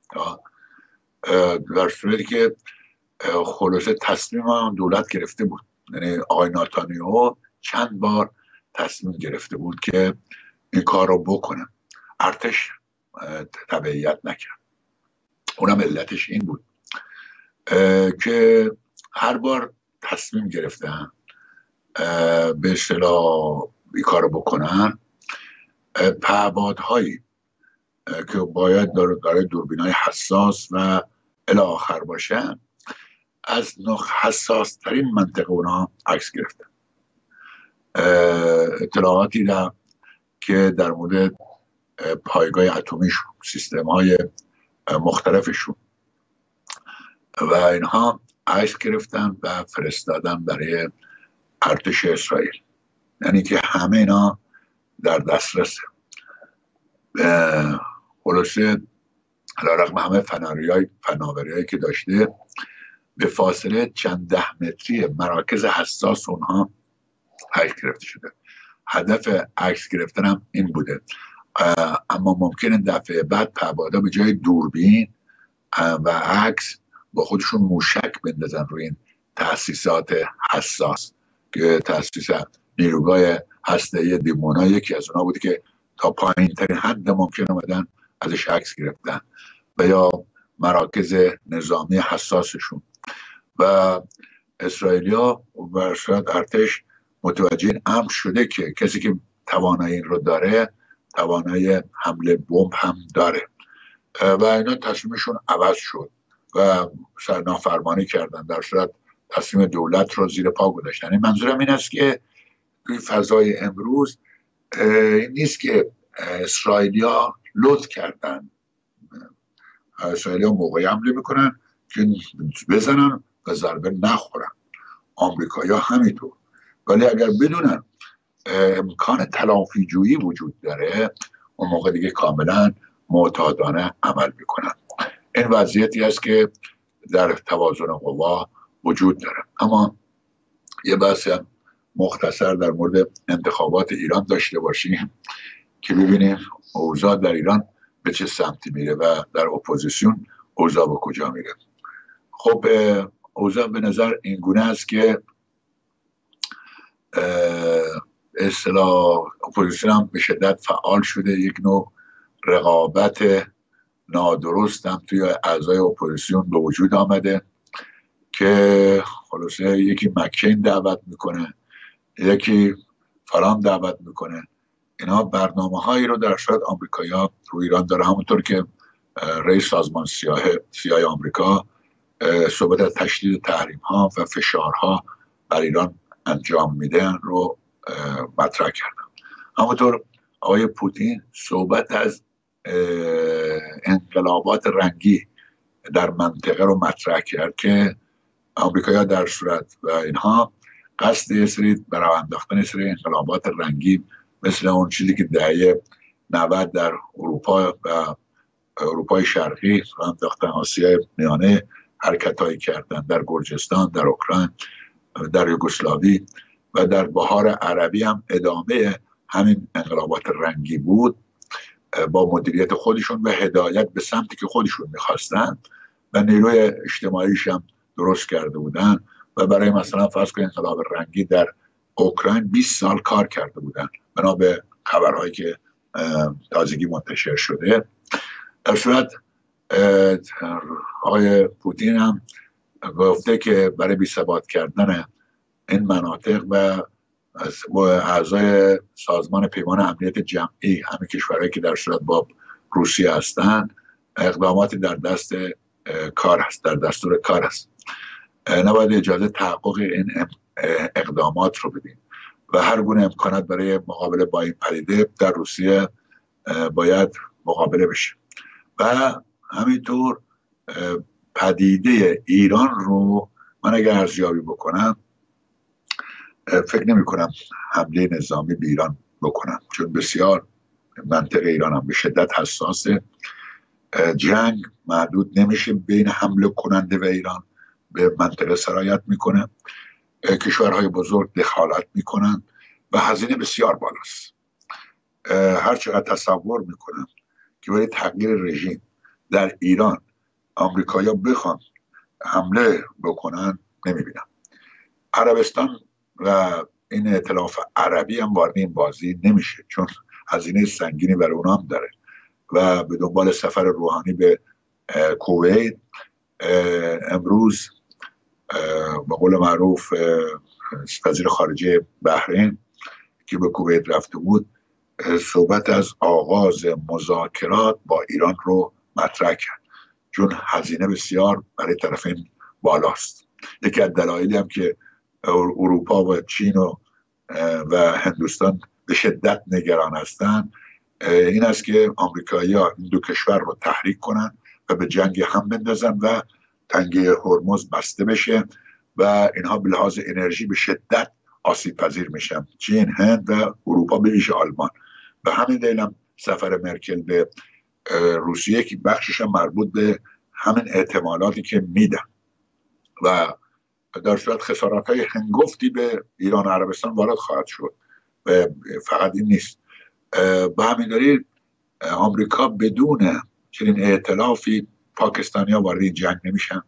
در صورتی که خلاصه تصمیم دولت گرفته بود. یعنی آقای نتانیاهو چند بار تصمیم گرفته بود که این کار رو بکنه، ارتش تبعیت نکرد. اونم علتش این بود که هر بار تصمیم گرفتن به اصطلاح این کار رو بکنن، پهپادهایی که باید برای دوربینای حساس و الی آخر باشن از حساس ترین منطقه اونها عکس گرفتن. اطلاعاتی که در مورد پایگاه اتمیشون، سیستم های مختلفشون و اینها عکس گرفتن و فرستادن برای ارتش اسرائیل. یعنی که همه اینا در دسترسه. خلاصه علیرغم همه فناوری‌هایی که داشته، به فاصله چند 10 متری مراکز حساس اونها عکس گرفته شده. هدف عکس گرفتن هم این بوده. اما ممکنه دفعه بعد پهپادا به جای دوربین و عکس با خودشون موشک بندازن روی این تأسیسات حساس که تأسیس نیروگاه هسته‌ای دیمونا یکی از اونها بوده که تا پایین ترین حد ممکن اومدن ازش عکس گرفتن، و یا مراکز نظامی حساسشون. و اسرائیلیا و شاید ارتش متوجه این امر شده که کسی که توانایی این رو داره توانایی حمله بمب هم داره، و اینا تصمیمشون عوض شد و نافرمانی کردن، در صورت تصمیم دولت رو زیر پا گذاشتن. یعنی منظورم این است که توی فضای امروز این نیست که اسرائیلیا لطف کردن، اسرائیلیا موقعی حمله میکنن که بزنن و ضربه نخورن، آمریکایی‌ها همینطور. ولی اگر بدونن امکان تلافی جویی وجود داره اون موقع دیگه کاملا معتادانه عمل میکنن. این وضعیتی است که در توازن قوا وجود داره. اما یه بحث هم مختصر در مورد انتخابات ایران داشته باشیم که ببینیم اوضاع در ایران به چه سمتی میره و در اپوزیسیون اوضاع به کجا میره. خب اوضاع به نظر این گونه است که اصطلاح اپوزیسیون هم به شدت فعال شده، یک نوع رقابت نادرست هم توی اعضای اپوزیسیون به وجود آمده که خلاصه یکی مکین دعوت میکنه، یکی فلان دعوت میکنه. اینا برنامه هایی رو در صورت آمریکایی‌ها رو ایران داره، همونطور که رئیس سازمان سیاه آمریکا صحبت از تشدید تحریم ها و فشارها بر ایران انجام میدن رو مطرح کردن. همونطور آقای پوتین صحبت از انقلابات رنگی در منطقه رو مطرح کرد که آمریکایی‌ها در صورت و اینها قصد یه سری برای انداختن یه سری انقلابات رنگی مثل اون چیزی که دهه 90 در اروپا و اروپای شرقی و انداختن آسیای میانه حرکت‌هایی کردن، در گرجستان، در اوکراین، در یوگسلاوی و در بهار عربی هم ادامه همین انقلابات رنگی بود، با مدیریت خودشون و هدایت به سمتی که خودشون میخواستن و نیروی اجتماعیش هم درست کرده بودن. و برای مثلا فرض کنید انقلاب رنگی در اوکراین 20 سال کار کرده بودن بنا به خبرهایی که تازگی منتشر شده. در صورت آقای پوتین هم گفته که برای بی‌ثبات کردن این مناطق و اعضای سازمان پیمان امنیت جمعی، همه کشورهایی که در صورت با روسیه هستند، اقداماتی در دست کار هست، در دستور کار هست. نباید اجازه تحقق این اقدامات رو بدیم و هر گونه امکانات برای مقابله با این پدیده در روسیه باید مقابله بشه. و همینطور پدیده ایران رو من اگر ارزیابی بکنم فکر نمی کنم حمله نظامی به ایران بکنم، چون بسیار منطقه ایران هم به شدت حساسه. جنگ محدود نمیشه بین حمله کننده و ایران، به منطقه سرایت میکنه، کشورهای بزرگ دخالت میکنن و هزینه بسیار بالاست. هر چقدر تصور میکنم که برای تغییر رژیم در ایران آمریکایی‌ها بخوان حمله بکنن نمیبینم. عربستان و این ائتلاف عربی هم وارد این بازی نمیشه، چون هزینه سنگینی برای اونا هم داره و به دنبال سفر روحانی به کویت. امروز به قول معروف وزیر خارجه بحرین که به کویت رفته بود صحبت از آغاز مذاکرات با ایران رو مطرح کرد، چون هزینه بسیار برای طرفین بالاست. یکی از دلایلی هم که اروپا و چین و هندوستان به شدت نگران هستند این است که آمریکایی‌ها این دو کشور رو تحریک کنن و به جنگ هم بندازن و تنگه هرمز بسته بشه و اینها به لحاظ انرژی به شدت آسیب پذیر میشن، چین، هند و اروپا به ویژه آلمان. و همین دلیل هم سفر مرکل به روسیه که بخشش هم مربوط به همین احتمالاتی که میدن و در صورت خسارت‌های هنگفتی به ایران و عربستان وارد خواهد شد فقط این نیست. به همین دلیل آمریکا بدون چنین ائتلافی پاکستانی ها وارد این جنگ نمیشن،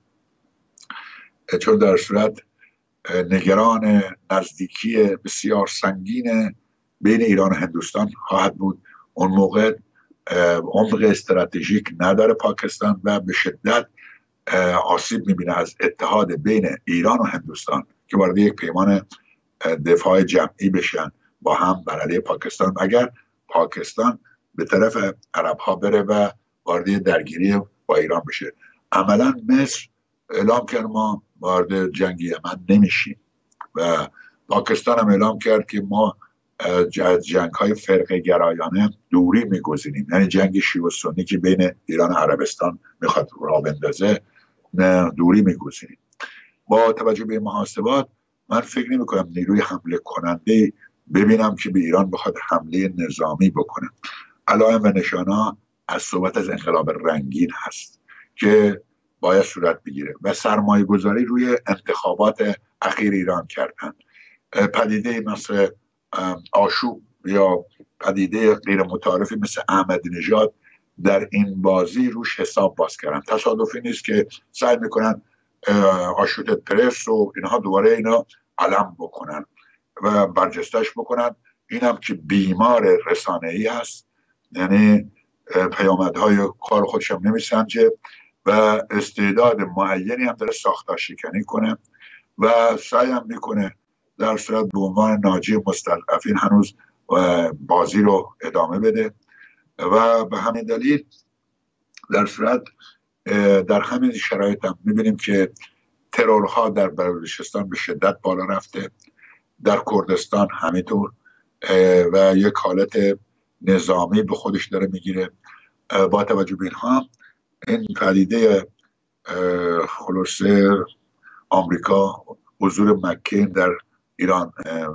چون در صورت نگران نزدیکی بسیار سنگین بین ایران و هندوستان خواهد بود. اون موقع عمق استراتژیک نداره پاکستان و به شدت آسیب میبینه از اتحاد بین ایران و هندوستان که وارد یک پیمان دفاع جمعی بشن با هم بر علیه پاکستان، اگر پاکستان به طرف عرب ها بره و وارد درگیری با ایران بشه. عملا مصر اعلام کرد ما وارد جنگ یمن نمیشیم و پاکستان هم اعلام کرد که ما از جنگ های فرقه گرایانه دوری میگزینیم، یعنی جنگ شیعه و سنی که بین ایران و عربستان میخواد راه بندازه دوری میگزینیم. با توجه به محاسبات من فکر نمی کنم نیروی حمله کننده ببینم که به ایران بخواد حمله نظامی بکنه. علائم و نشانه از صحبت از انقلاب رنگین هست که باید صورت بگیره و سرمایه گذاری روی انتخابات اخیر ایران کردن. پدیده مثل آشوب یا پدیده غیر متعارفی مثل احمدی نژاد در این بازی روش حساب باز کردن. تصادفی نیست که سعی میکنن آشوت پرس و اینها دوباره اینا علم بکنن و برجستش بکنن. اینم که بیمار رسانه‌ای هست، یعنی پیامدهای کار خودش هم نمیسنجه و استعداد معینی هم داره ساختار شکنی کنه و سعی هم میکنه در صورت به عنوان ناجی مستضعفین هنوز بازی رو ادامه بده و به همین دلیل در صورت در همین شرایط هم میبینیم که ترورها در بلوچستان به شدت بالا رفته، در کردستان همینطور و یک حالت نظامی به خودش داره میگیره. با توجه به اینها این پدیده خلاصه آمریکا حضور مکین در ایران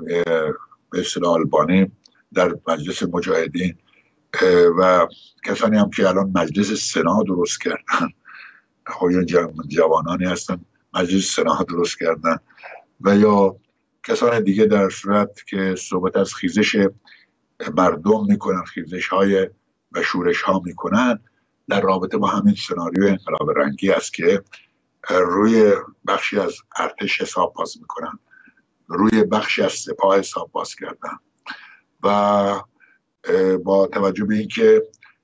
به اصطلاح آلبانی در مجلس مجاهدین و کسانی هم که الان مجلس سنا درست کردن، خب جوانانی هستن مجلس سنا درست کردن و یا کسان دیگه در صورت که صحبت از خیزش مردم میکنن، خیزش های و شورش ها میکنن در رابطه با همین سناریو انقلاب رنگی است که روی بخشی از ارتش حساب باز میکنن، روی بخشی از سپاه حساب باز کردن و با توجه به اینکه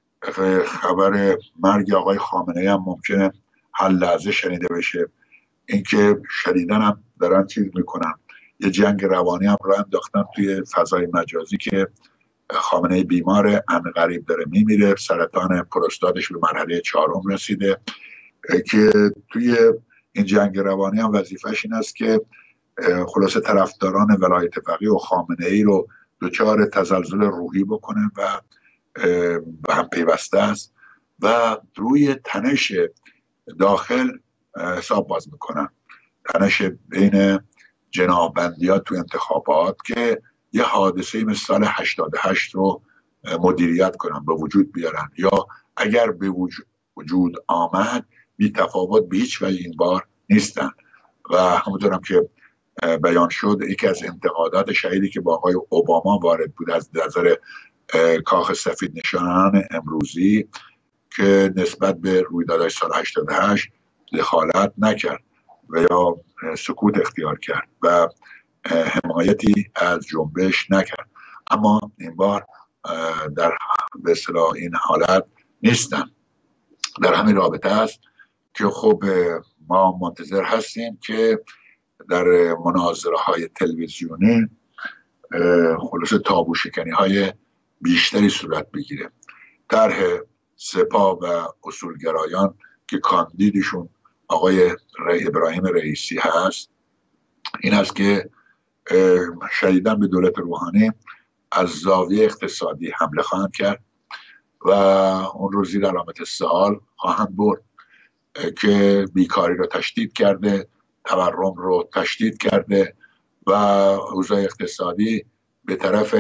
خبر مرگ آقای خامنه‌ای هم ممکنه هر لحظه شنیده بشه، اینکه شدیداً هم دارن چیز میکنن، یه جنگ روانی هم رو انداختن توی فضای مجازی که خامنه‌ای بیمار عنقریب داره میمیره، سرطان پروستاتش به مرحله 4 رسیده، که توی این جنگ روانی هم وظیفه‌ش این است که خلاصه طرفداران ولایت فقیه و خامنه‌ای رو دچار تزلزل روحی بکنه و به هم پیوسته است و روی تنش داخل حساب باز میکنن، تنش بین جناح‌بندی‌ها تو انتخابات که یه حادثه مثل سال 88 رو مدیریت کنن، به وجود بیارن، یا اگر به وجود آمد بی تفاوت به هیچ وجه این بار نیستن. و همونطور هم که بیان شد یکی از انتقادات شدیدی که با آقای اوباما وارد بود از نظر کاخ سفید نشانان امروزی که نسبت به رویدادهای سال 88 دخالت نکرد و یا سکوت اختیار کرد و حمایتی از جنبش نکرد، اما این بار در به اصطلاح این حالت نیستن. در همین رابطه است که خب ما منتظر هستیم که در مناظره های تلویزیونی خلاصه تابو شکنی های بیشتری صورت بگیره. طرح سپاه و اصولگرایان که کاندیدشون آقای ابراهیم رئیسی هست این است که شدیداً به دولت روحانی از زاویه اقتصادی حمله خواهند کرد و اون رو زیر علامت سوال خواهند برد که بیکاری رو تشدید کرده، تورم رو تشدید کرده و اوضاع اقتصادی به طرف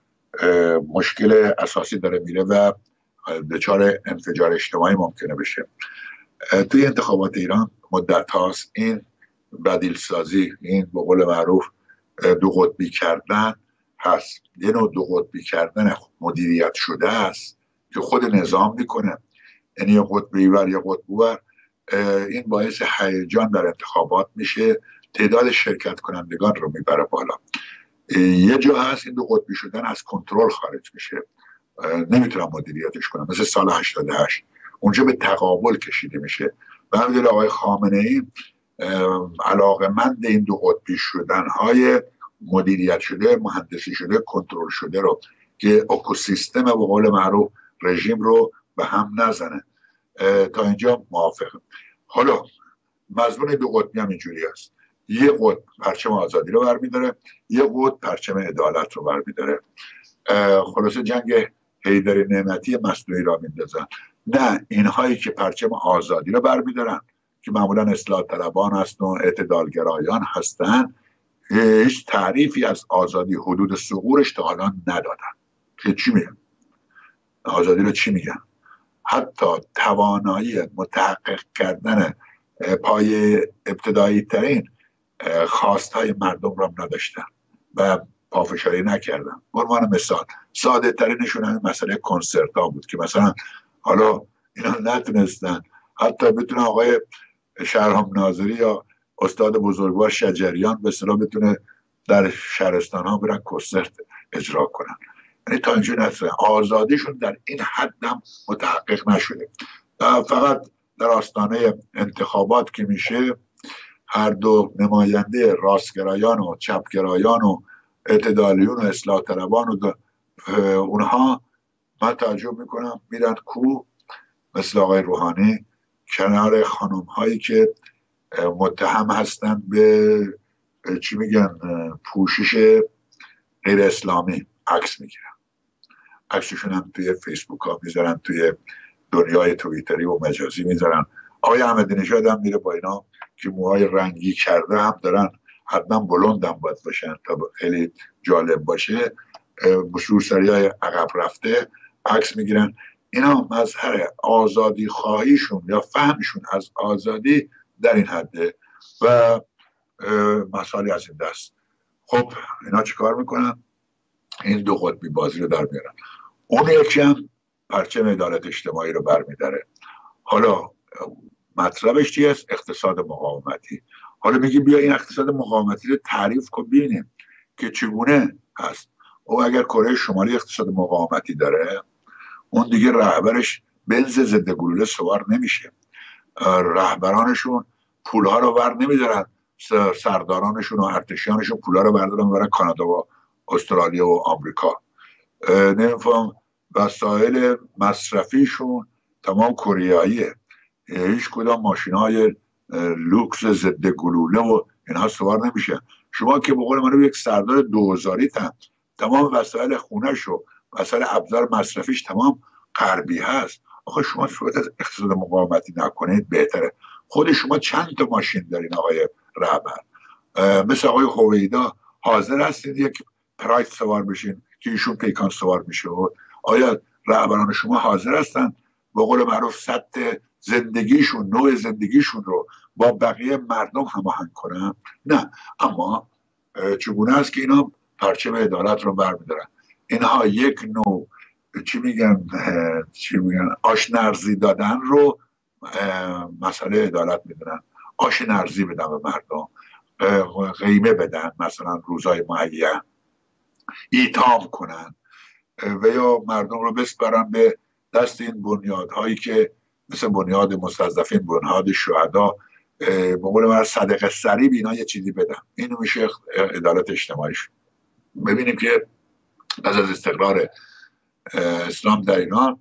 مشکل اساسی داره میره و دچار انفجار اجتماعی ممکنه بشه. توی انتخابات ایران مدت هاست این بدیل سازی، این به قول معروف دو قطبی کردن هست، یه نوع دو قطبی کردن مدیریت شده است که خود نظام میکنه، یعنی یه قطب اینور یه قطب اونور. این باعث هیجان در انتخابات میشه، تعداد شرکت کنندگان رو میبره بالا. یه جا هست این دو قطبی شدن از کنترل خارج میشه، نمیتونن مدیریتش کنن، مثل سال 88 اونجا به تقابل کشیده میشه. و همینطور آقای خامنه ای علاقمند این دو قطبی شدن های مدیریت شده، مهندسی شده، کنترل شده رو که اکوسیستم به قول معروف رژیم رو به هم نزنه. تا اینجا موافقم. حالا مضمون دو قطبی هم اینجوری است، یه قطب پرچم آزادی رو برمیداره، یه قطب پرچم عدالت رو برمیداره. خلاصه جنگ حیدر نعمتی مصنوعی را میندازن. نه، اینهایی که پرچم آزادی رو برمیدارن که معمولا اصلاح طلبان هستن و اعتدالگرایان هستن، هیچ تعریفی از آزادی حدود ثغورش تا حالا ندادن. که چی میگن؟ آزادی رو چی میگن؟ حتی توانایی متحقق کردن پای ابتدایی ترین خواستهای مردم را نداشتن و پافشاری نکردن. برمان مثال ساده ترینشون همین مسئله کنسرت ها بود که مثلا حالا اینا نتونستن حتی بتونه آقای شهرام ناظری یا استاد بزرگوار شجریان به اصطلاح بتونه در شهرستان ها برن کنسرت اجرا کنن. یعنی تا اینجا نتونن، آزادیشون در این حد هم متحقق نشده. فقط در آستانه انتخابات که میشه هر دو نماینده راستگرایان و چپگرایان و اعتدالیون و اصلاح طلبان و اونها من تعجب میکنم میرن کو مثل آقای روحانی کنار خانم هایی که متهم هستند به چی میگن پوشش غیر اسلامی عکس میگیرن، عکسشون هم توی فیسبوک ها میذارن، توی دنیای توییتری و مجازی میذارن. آقای احمدی نژاد هم میره با اینا که موهای رنگی کرده هم دارن، حتما بلند هم باید باشن تا خیلی جالب باشه، بسورسری های عقب رفته عکس میگیرن. اینا مظهر آزادی خواهیشون یا فهمشون از آزادی در این حده و مسائلی از این دست. خب اینا چی کار میکنن؟ این دو قطبی بازی رو در میارن. اون یکی هم پرچم عدالت اجتماعی رو برمیداره. حالا مطلبش چیه؟ اقتصاد مقاومتی. حالا میگی بیا این اقتصاد مقاومتی رو تعریف کن ببینیم که چگونه هست. او اگر کره شمالی اقتصاد مقاومتی داره، اون دیگه رهبرش بنز ضد گلوله سوار نمیشه، رهبرانشون پولها رو ور نمیدارن، سردارانشون و ارتشیانشون پولها رو بردارن برن کانادا و استرالیا و آمریکا. نمیفهم وسایل مصرفیشون تمام کوریاییه، هیچ کدام ماشین‌های لوکس ضد گلوله و اینها سوار نمیشه. شما که به قول من یک سردار 2000 تمام وسایل خونش و وسایل ابزار مصرفیش تمام غربی هست. آخه شما صورت از اقتصاد مقاومتی نکنید بهتره. خود شما چند تا ماشین دارین آقای رهبر؟ مثل آقای هویدا حاضر هستید یک پراید سوار بشین که ایشون پیکان سوار میشه؟ آیا رهبران شما حاضر هستن به قول معروف سطح زندگیشون، نوع زندگیشون رو با بقیه مردم هماهنگ کنن؟ نه. اما چگونه است که اینا پرچم عدالت رو برمیدارن؟ اینها یک نوع چی میگن آش نرزی دادن رو مسئله عدالت میدونن. آش نرزی بدن به مردم، قیمه بدن، مثلا روزای معین ایتام کنن و یا مردم رو بسپارن به دست این بنیادهایی که مثل بنیاد مستضعفین، بنیاد شهدا، به قول من صدقه سری بینا یه چیزی بدن. اینو میشه عدالت اجتماعیش. ببینیم که از استقرار اسلام در ایران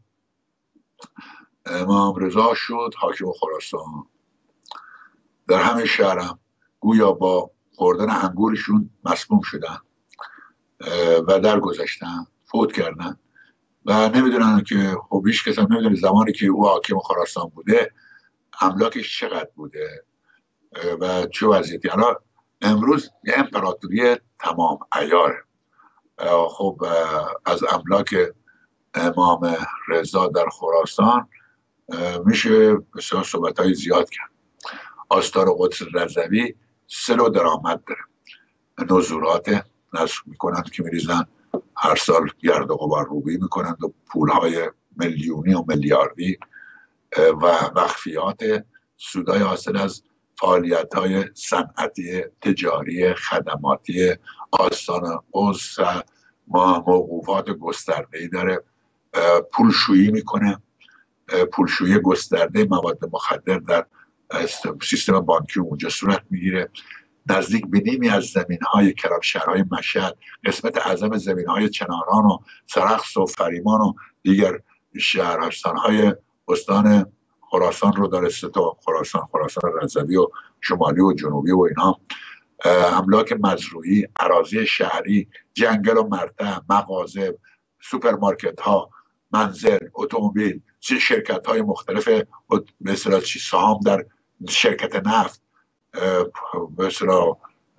امام رضا شد حاکم خراسان، در همه شهرم گویا با خوردن انگورشون مسموم شدن و درگذشتن، فوت کردن و نمیدونن که خب هیچ کس هم نمیدونه زمانی که او حاکم خراسان بوده املاکش چقدر بوده و چه وضعیتی. الان امروز یه امپراتوری تمام عیاره. خب از املاک امام رضا در خراسان میشه بسیار صحبت‌های زیاد کرد. آستار قدس رضوی 3 نوع درآمد داره: نزولات، نصب میکنند که میریزن هر سال گرد و غبار روبی میکنند و پولهای میلیونی و میلیاردی و مخفیات سودای حاصل از فعالیت‌های صنعتی، تجاری، خدماتی آستان قدس موقوفات گسترده‌ای داره، پولشویی میکنه، پولشویی گسترده مواد مخدر در سیستم بانکی اونجا صورت میگیره. نزدیک به نیمی از زمین‌های شهرهای مشهد، قسمت اعظم زمین‌های چناران و سرخس و فریمان و دیگر شهرستان‌های استان خراسان رو داره. سه تا خراسان رضوی و شمالی و جنوبی و اینا. املاک مزروعی، اراضی شهری، جنگل و مرتع، مغازه، سوپرمارکت ها، منزل، اتومبیل، شرکت های مختلف، به اصطلاح سهام در شرکت نفت، به اصطلاح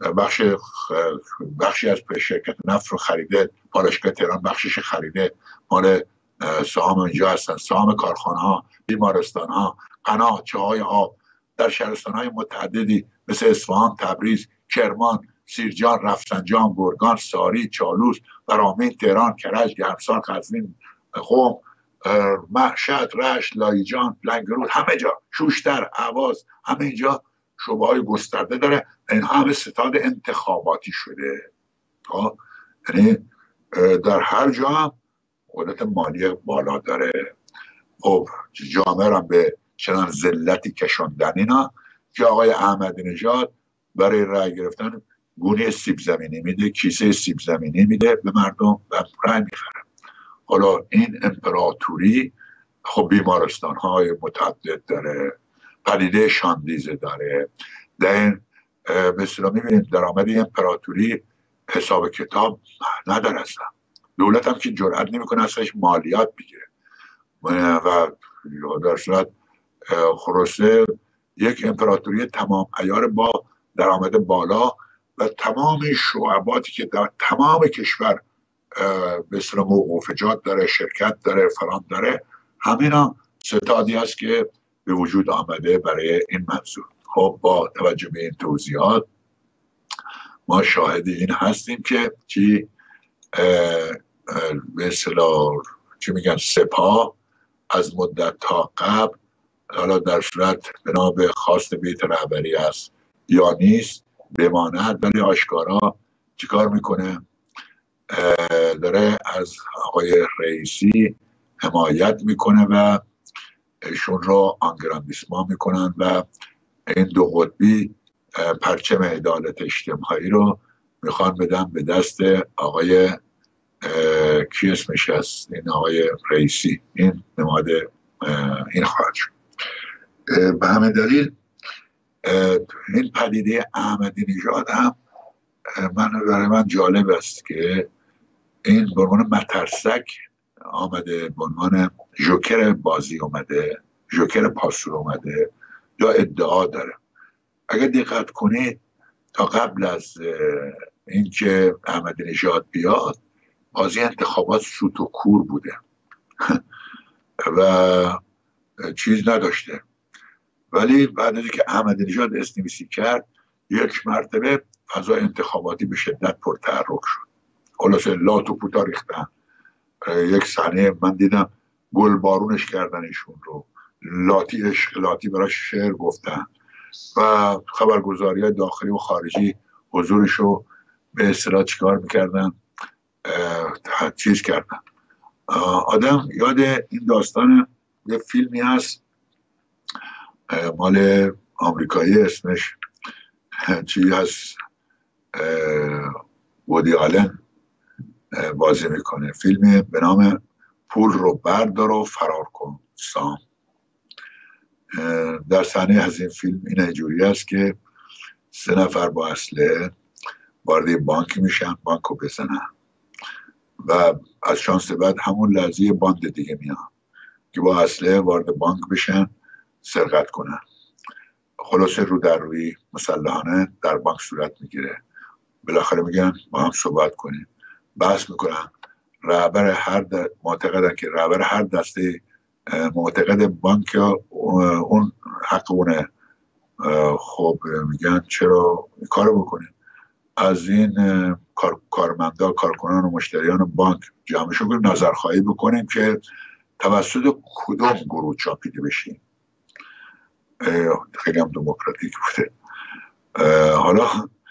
بخشی از شرکت نفت رو خریده، پالایشگاه تهران بخشش خریده، مال سهام اینجا هستن، سهام کارخانه ها، بیمارستان ها، قناه، چاهای آب در شهرستان های متعددی مثل اصفهان، تبریز، کرمان، سیرجان، رفسنجان، گرگان، ساری، چالوس، برامین، تهران، کرج، گرمسار، قزوین، قم، مشهد، رشت، لایجان، لنگرود، همه جا، شوشتر، اهواز، همه اینجا شعبه‌های گسترده داره. اینها همه ستاد انتخاباتی شده. یعنی در هر جا هم قدرت مالی بالا داره. خب جامعه را به چنان ذلتی کشوندن اینا که آقای احمدی نژاد برای رأی گرفتن گونه سیب زمینی میده، کیسه سیب زمینی میده به مردم و رأی میخره. حالا این امپراتوری خب بیمارستان های متعدد داره، پدیده شاندیزه داره. در این به اصطلاح میبینید درآمد امپراتوری حساب کتاب نداره اصلا. دولت هم که جرئت نمیکنه ازش مالیات بگیره و در صورت خلاصه یک امپراتوری تمام عیار با درآمد بالا و تمام شعباتی که در تمام کشور به اصطلاح موقوفجات داره، شرکت داره، فلان داره، همینا ستادی است که به وجود آمده برای این منظور. خب با توجه به این توضیحات ما شاهد این هستیم که چی به اصطلاح چی میگن سپاه از مدت تا قبل، حالا در صورت بنا به خواست بیت رهبری است یا نیست بماند، ولی آشکارا چیکار میکنه؟ داره از آقای رئیسی حمایت میکنه و ایشون رو آنگراندیسمان میکنن و این دو قطبی پرچم عدالت اجتماعی رو میخوان بدن به دست آقای کی اسمش هست، این آقای رئیسی. این نماد این خواهد شد. به همین دلیل این پدیده احمدی نژاد هم برای من جالب است که این به عنوان مترسک آمده، به عنوان جوکر بازی اومده، جوکر پاسور اومده یا ادعا داره. اگر دقت کنید تا قبل از اینکه احمدی نژاد بیاد بازی انتخابات سوت و کور بوده و چیز نداشته، ولی بعد از اینکه احمدی نژاد استیمیسی کرد یک مرتبه فضای انتخاباتی به شدت پرتحرک شد. خلاصه لات و پوتا ریختن. یک صحنه من دیدم گل بارونش کردن ایشون رو، لاتی عشق لاتی براش شعر گفتن و خبرگزاری های داخلی و خارجی حضورش رو به اصطلاح چیکار میکردن، چیز کردن. آدم یاد این داستان یه فیلمی هست مال آمریکایی، اسمش چی هست، وودی آلن بازی میکنه، فیلمی به نام پول رو بردار و فرار کن سام. در صحنه از این فیلم این اینجوری است که 3 نفر با اسلحه وارد بانک میشن، بانک رو بزنن و از شانس بعد همون لحظه باند دیگه میان که با اسلحه وارد بانک بشن سرقت کنن. خلاصه رو در روی مسلحانه در بانک صورت میگیره. بالاخره میگن با هم صحبت کنیم، بحث میکنن. رهبر هر معتقدن که رهبر هر دسته معتقد بانک اون حق اونه. خب میگن چرا این کارو بکنیم؟ از این کارمندا، کارکنان و مشتریان بانک جمعشون کنیم، نظرخواهی بکنیم که توسط کدوم گروه چاپیده بشیم. خیلی هم دموکراتیک بوده. حالا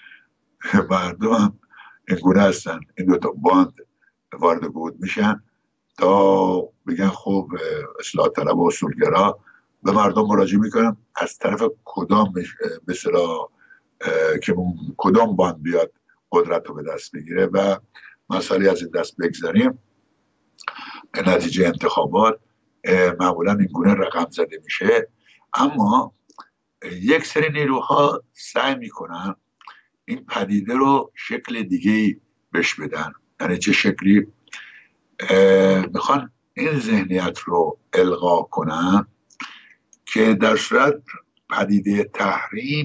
مردم هم این گونه هستن، این دوتا باند وارد بود میشن تا بگن خب اصلاح طلب و اصولگرا به مردم مراجعه میکنن از طرف کدام مثلا که کدام باند بیاد قدرت رو به دست بگیره و مسئله از این دست بگذاریم. نتیجه انتخابات معمولا این گونه رقم زده میشه. اما یک سری نیروها سعی میکنن این پدیده رو شکل دیگه بهش بدن. یعنی چه شکلی؟ میخوان این ذهنیت رو القا کنن که در صورت پدیده تحریم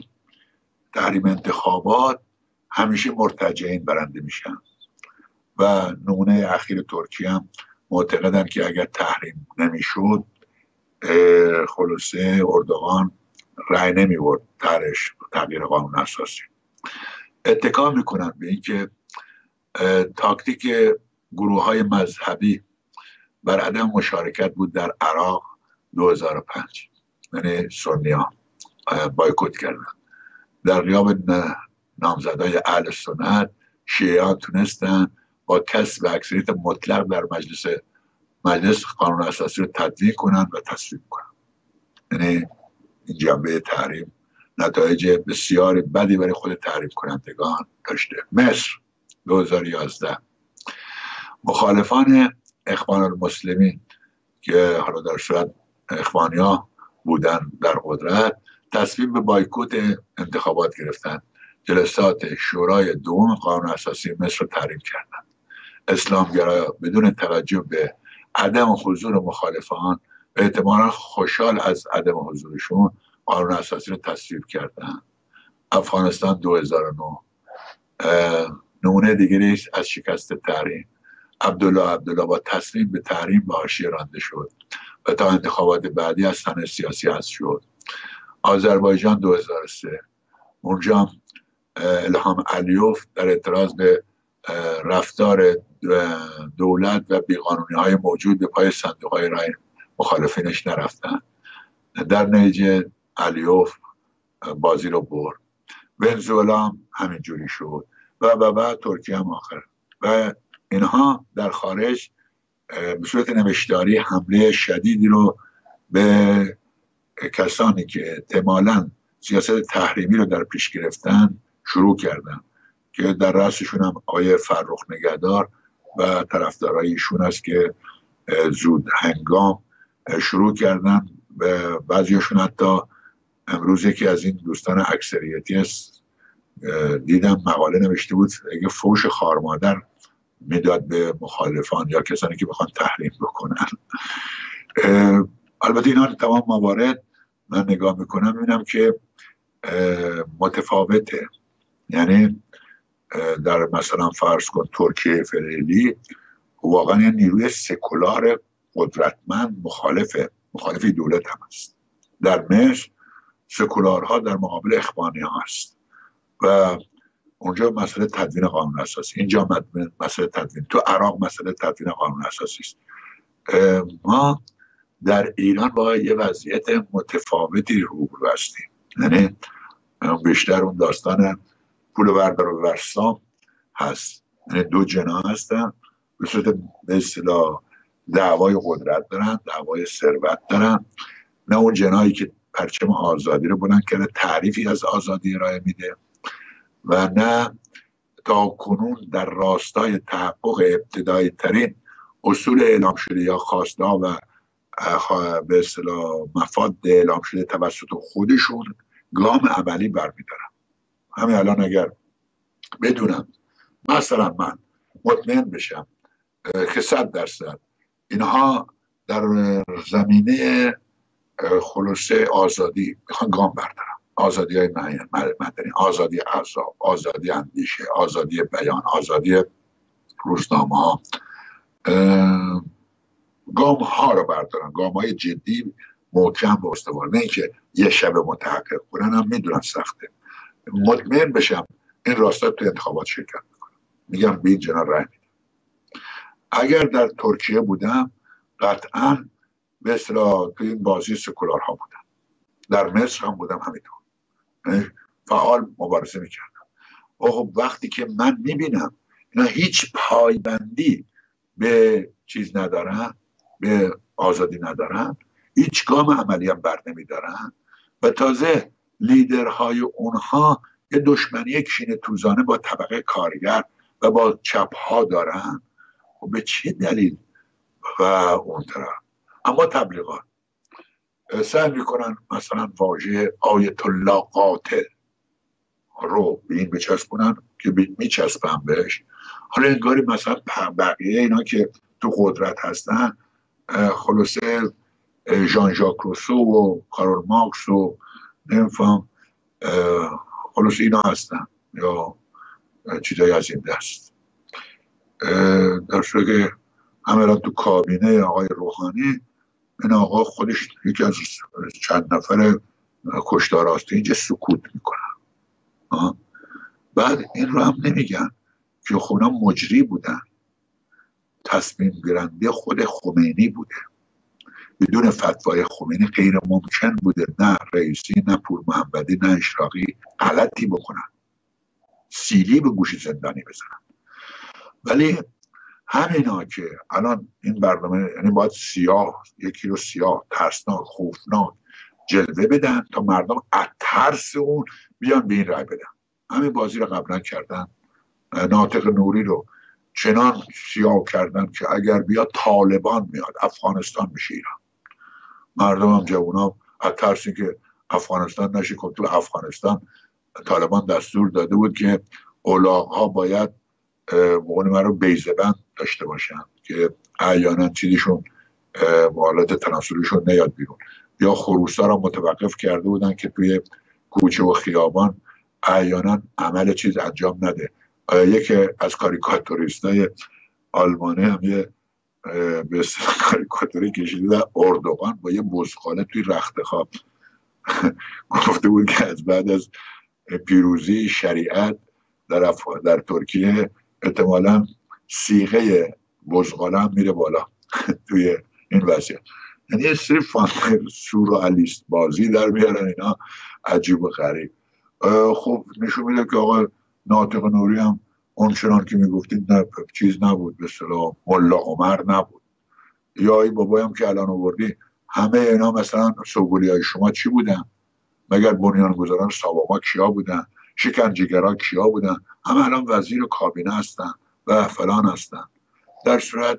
انتخابات همیشه مرتجعین برنده میشن و نمونه اخیر ترکیه هم معتقدن که اگر تحریم نمیشد خلاصه اردوغان رأی نمیورد تغییر قانون اساسی. اتکا میکنن به اینکه تاکتیک گروه های مذهبی بر عدم مشارکت بود در عراق 2005. یعنی سنی ها بایکوت کردن. در غیاب نامزدای اهل سنت، شیعیان تونستن با کسب اکثریت مطلق در مجلس قانون اساسی رو تدوین کنن و تصویب کنن. یعنی این جنبه تحریم نتایج بسیار بدی برای خود تحریم کنندگان داشته. مصر 2011 مخالفان اخوان المسلمین که حالا در صورت اخوانی ها بودن در قدرت تصمیم به بایکوت انتخابات گرفتن. جلسات شورای دوم قانون اساسی مصر رو تحریم کردند. اسلامگرا بدون توجه به عدم حضور مخالفان و احتمالا خوشحال از عدم حضورشون قانون اساسی رو تصویب کردن. افغانستان 2009 نمونه دیگری از شکست تحریم. عبدالله با تصمیم به تحریم به حاشیه رانده شد و تا انتخابات بعدی از صحنه سیاسی حذف شد. آذربایجان 2003 اونجا الهام علیوف در اعتراض به رفتار دولت و بیقانونی های موجود به پای صندوق های رای مخالفینش نرفتن. در نتیجه علیوف بازی رو برد. ونزوئلا هم همینجوری شد و ترکیه هم آخر. و اینها در خارج به صورت نوشتاری حمله شدیدی رو به کسانی که احتمالاً سیاست تحریمی رو در پیش گرفتن شروع کردن که در رأسشون هم آقای فرخ نگهدار و طرفدارای ایشون است که زود هنگام شروع کردن. بعضیشون حتی امروز یکی از این دوستان اکثریتی است دیدم مقاله نوشته بود اگه فوش خارمادر میداد به مخالفان یا کسانی که بخوان تحریم بکنن. البته اینا تمام موارد من نگاه میکنم میبینم که متفاوته. یعنی در مثلا فرض کن ترکیه فعلی واقعا یه نیروی سکولار قدرتمند مخالف دولت هم است. در مصر سکولارها در مقابل اخوانی ها هست و اونجا مسئله تدوین قانون اساسی، اینجا مسئله تدوین، تو عراق مسئله تدوین قانون اساسی است. ما در ایران با یه وضعیت متفاوتی روبرو هستیم. یعنی بیشتر اون داستان پول بردار و ورسام هست. یعنی دو جناح هستن به صورت به اصطلاح دعوای قدرت دارن، دعوای ثروت دارن. نه اون جناحی که پرچم آزادی رو بلند کرده تعریفی از آزادی ارائه میده و نه تا کنون در راستای تحقق ابتدایی ترین اصول اعلام شده یا خواسته‌ها و به اصطلاح مفاد اعلام شده توسط خودشون گام عملی برمیدارن. همین الان اگر بدونم مثلا من مطمئن بشم که 100% اینها در زمینه خلاصه آزادی میخوان گام بردارن، آزادی های مدنی، آزادی احزاب، آزادی اندیشه، آزادی بیان، آزادی روزنامه ها، گام ها رو بردارن، گام های جدی محکم و استوار. نه اینکه یه شب متحقق کنن، هم میدونم سخته. مطمئن بشم این راستا تو انتخابات شرکت میکنم، میگم به این جناح رای میدم. اگر در ترکیه بودم قطعا به اصطلاح تو این بازی سکولارها بودم. در مصر هم بودم همینطور، فعال مبارزه میکردم. وقتی که من میبینم اینا هیچ پایبندی به چیز ندارن، به آزادی ندارن، هیچ گام عملی هم بر نمیدارن و تازه لیدرهای اونها یه دشمنی کینه توزانه با طبقه کارگر و با چپها دارن، و به چه دلیل؟ و اون طرف اما تبلیغات سعی میکنن مثلا واژه آیت الله قاتل رو به این بچسبونن که میچسبن بهش. حالا انگاری مثلا بقیه اینا که تو قدرت هستن خلاصه ژان ژاک روسو و کارل مارکس و نمیفهم خلاصه اینا هستن یا چیزایی از این دست، در صورتی که همه تو کابینه آقای روحانی این آقا خودش یکی از چند نفر کشتار هسته اینجا سکوت میکنن. بعد این رو هم نمیگن که خونا مجری بودن، تصمیم گیرنده خود خمینی بوده، بدون فتوای خمینی غیر ممکن بوده نه رئیسی نه پور محمدی نه اشراقی غلطی بکنن، سیلی به گوش زندانی بزنن. ولی همینا که الان این برنامه یعنی باید سیاه، یکی رو سیاه ترسناک خوفناک جلوه بدن تا مردم از ترس اون بیان به این رای بدن. همین بازی رو قبلا کردن، ناطق نوری رو چنان سیاه کردن که اگر بیاد طالبان میاد افغانستان میشه ایران. مردم هم جوونا از ترسی که افغانستان نشه، که تو افغانستان طالبان دستور داده بود که الاغ‌ها باید بقول من رو بیزبند داشته باشن که احیانا چیزشون حالت تناسلیشون نیاد بیرون، یا خروسا رو متوقف کرده بودن که توی کوچه و خیابان احیانا عمل چیز انجام نده. یکی از کاریکاتوریستای آلمانی هم یه به اصطلاح کاریکاتوری کشیده در اردوغان با یه بزغاله توی رخت خواب گفته بود که از بعد از پیروزی شریعت در ترکیه احتمالاً صیغه بزغاله هم میره بالا توی این وضعیت. یعنی یه سری سورئالیست بازی در میارن اینا، عجیب و غریب. خب نشون میده که آقا ناطق نوری هم اون چنان که میگفتید نه چیز نبود، به اصطلاح ملا عمر نبود. یا ای بابایی هم که الان آوردی همه اینا مثلا سوگولیای شما چی بودن؟ مگر بنیانگذاران سابقا کیا بودن؟ شکنجهگرا کیا بودن؟ همه الان وزیر و کابینه هستن و فلان هستن. در صورت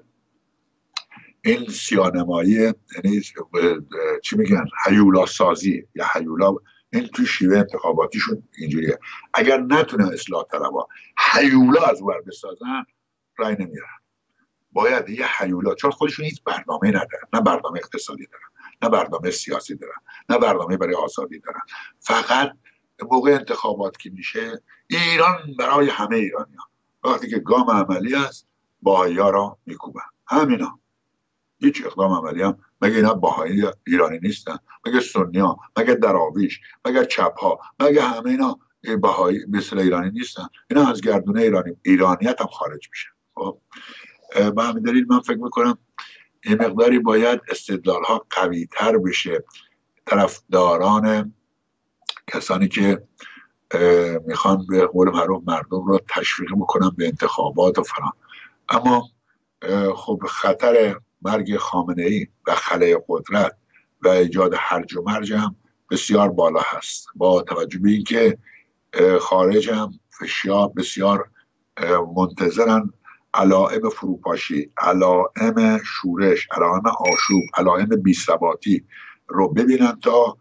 این سیانمایی یعنی چی میگن هیولا سازی یا هیولا، این توی شیوه انتخاباتیشون اینجوریه. اگر نتونه اصلاح طلبها هیولا از ور بسازن رای نمیارن. باید یه هیولا، چون خودشون هیچ برنامه ندارن، نه برنامه اقتصادی دارن، نه برنامه سیاسی دارن، نه برنامه برای آزادی دارن. فقط موقع انتخابات که میشه ایران برای همه ایرانیان، وقتی که گام عملی است باهائی‌ها را میکوبن. همینا هیچ اقدام عملی هم مگه اینا باهایی ایرانی نیستن؟ مگه سنی ها، مگه دراویش، مگه چپ ها، مگه همه اینا باهایی مثل ایرانی نیستن؟ اینا از گردونه ایرانیت هم خارج میشن. خب به همین دلیل من فکر میکنم این مقداری باید استدلال ها قوی تر بشه، طرفداران کسانی که میخوان به قول معروف مردم رو تشویق بکنن به انتخابات و فلان. اما خب خطر مرگ خامنه‌ای و خلأ قدرت و ایجاد هرج و مرج هم بسیار بالا هست، با توجه به اینکه خارج هم بسیار منتظرن علائم فروپاشی، علائم شورش، علائم آشوب، علائم بی‌ثباتی رو ببینن تا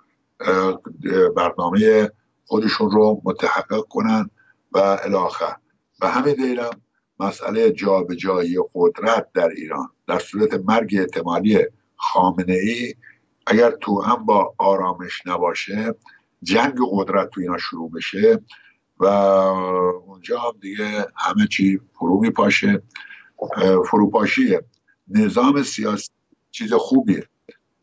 برنامه خودشون رو متحقق کنن و الی آخر. و همین دلیل هم مسئله جابجایی قدرت در ایران در صورت مرگ احتمالی خامنه‌ای اگر تو هم با آرامش نباشه، جنگ قدرت تو اینا شروع بشه و اونجا هم دیگه همه چی فرو میپاشه. فروپاشی نظام سیاسی چیز خوبیه،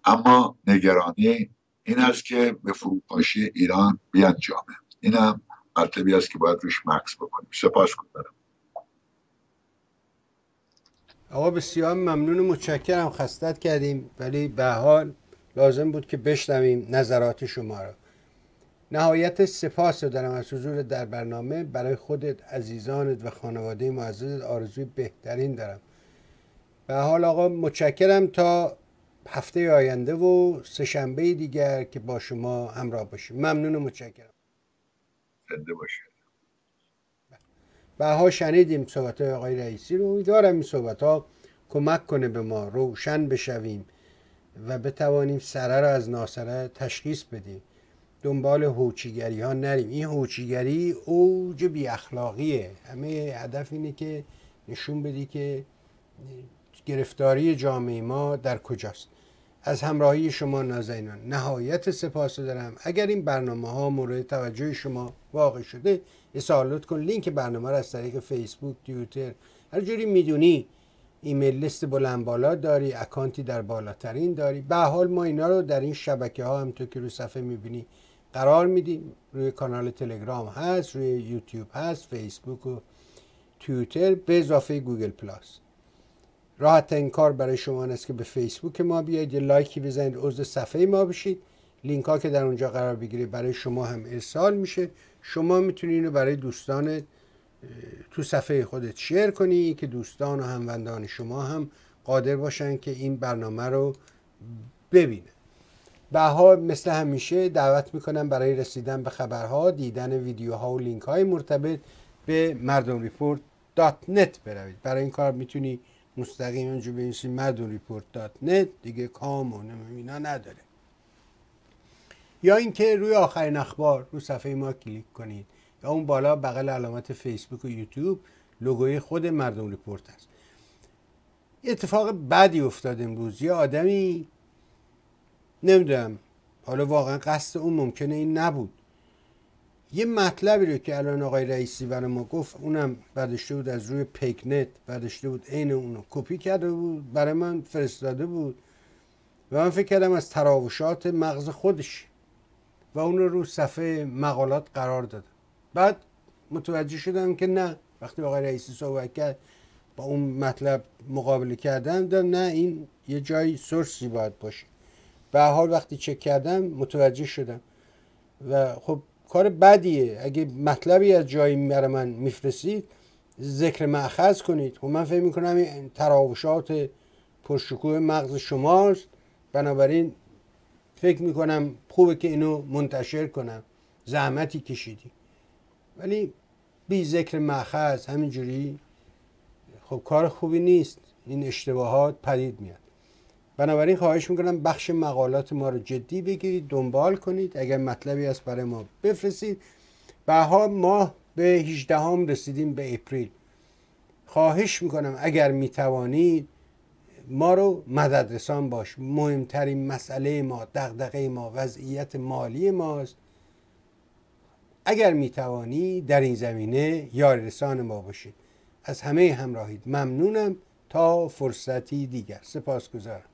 اما نگرانی این است که به فروپاشی ایران بیانجامه. این هم مطلبی است که باید روش مکس بکنیم. سپاسگزارم. آقا بسیار ممنون و متشکرم، خستت کردیم، ولی به حال لازم بود که بشنویم نظرات شما را. نهایت سپاس دارم از حضور در برنامه. برای خودت، عزیزانت و خانواده معززت آرزوی بهترین دارم. به حال آقا متشکرم، تا هفته آینده و سه‌شنبه دیگر که با شما همراه باشیم. ممنون و متشکرم. زنده باشید. بها شنیدیم صحبت آقای رئیسی رو. امیدوارم این صحبت ها کمک کنه به ما روشن بشویم و بتوانیم سره را از ناسره تشخیص بدیم، دنبال هوچیگری ها نریم. این هوچیگری اوج بی اخلاقیه. همه هدف اینه که نشون بدی که گرفتاری جامعه ما در کجاست. از همراهی شما نازنینان نهایت سپاس دارم. اگر این برنامه ها مورد توجه شما واقع شده، اصالت کن لینک برنامه را از طریق فیسبوک، توییتر، هر جوری میدونی، ایمیل لیست بلند بالا داری، اکانتی در بالاترین داری. به حال ما اینا رو در این شبکه ها همونطور که روی صفحه میبینی قرار میدیم. روی کانال تلگرام هست، روی یوتیوب هست، فیسبوک و توییتر به اضافه گوگل پلاس. راحت این کار برای شما است که به فیسبوک ما بیاید، یه لایکی بزنید، عضو صفحه ما بشید. لینک ها که در اونجا قرار بگیره برای شما هم ارسال میشه. شما میتونید اینو برای دوستانت تو صفحه خودت شیر کنی که دوستان و هموندان شما هم قادر باشن که این برنامه رو ببینن. بها مثل همیشه دعوت میکنم برای رسیدن به خبرها، دیدن ویدیوها و لینک های مرتبط به mardomreport.net بروید. برای این کار میتونی مستقیم اونجا بنویسید mardomreport.net، دیگه کام و اینا نداره. یا اینکه روی آخرین اخبار رو صفحه ما کلیک کنید، یا اون بالا بغل علامت فیسبوک و یوتیوب لوگوی خود مردم رپورت هست. اتفاق بدی افتاد امروز. یه آدمی، نمیدونم حالا واقعا قصد اون ممکنه این نبود، یه مطلبی رو که الان آقای رئیسی برای ما گفت، اونم برداشته بود از روی پیکنت، برداشته بود عین اونو کپی کرده بود برای من فرستاده بود و من فکر کردم از تراوشات مغز خودش و اون رو صفحه مقالات قرار دادم. بعد متوجه شدم که نه، وقتی آقای رئیسی صحبت کرد با اون مطلب مقابله کردم، دیدم نه، این یه جایی سورسی باید باشه. به هر حال وقتی چک کردم متوجه شدم و خب کار بدیه. اگه مطلبی از جایی برای من میفرستید ذکر مأخذ کنید. خب من فکر میکنم این تراوشات پرشکوه مغز شماست، بنابراین فکر میکنم خوبه که اینو منتشر کنم، زحمتی کشیدی. ولی بی ذکر مأخذ همینجوری خب کار خوبی نیست، این اشتباهات پدید میاد. بنابراین خواهش میکنم بخش مقالات ما رو جدی بگیرید، دنبال کنید، اگر مطلبی هست برای ما بفرستید. بها ماه به 18 هم رسیدیم به اپریل. خواهش میکنم اگر میتوانید ما رو مدد رسان باش. مهمترین مسئله ما، دغدغه ما، وضعیت مالی ماست. اگر میتوانی در این زمینه یار رسان ما باشید. از همه همراهید ممنونم. تا فرصتی دیگر، سپاسگزارم.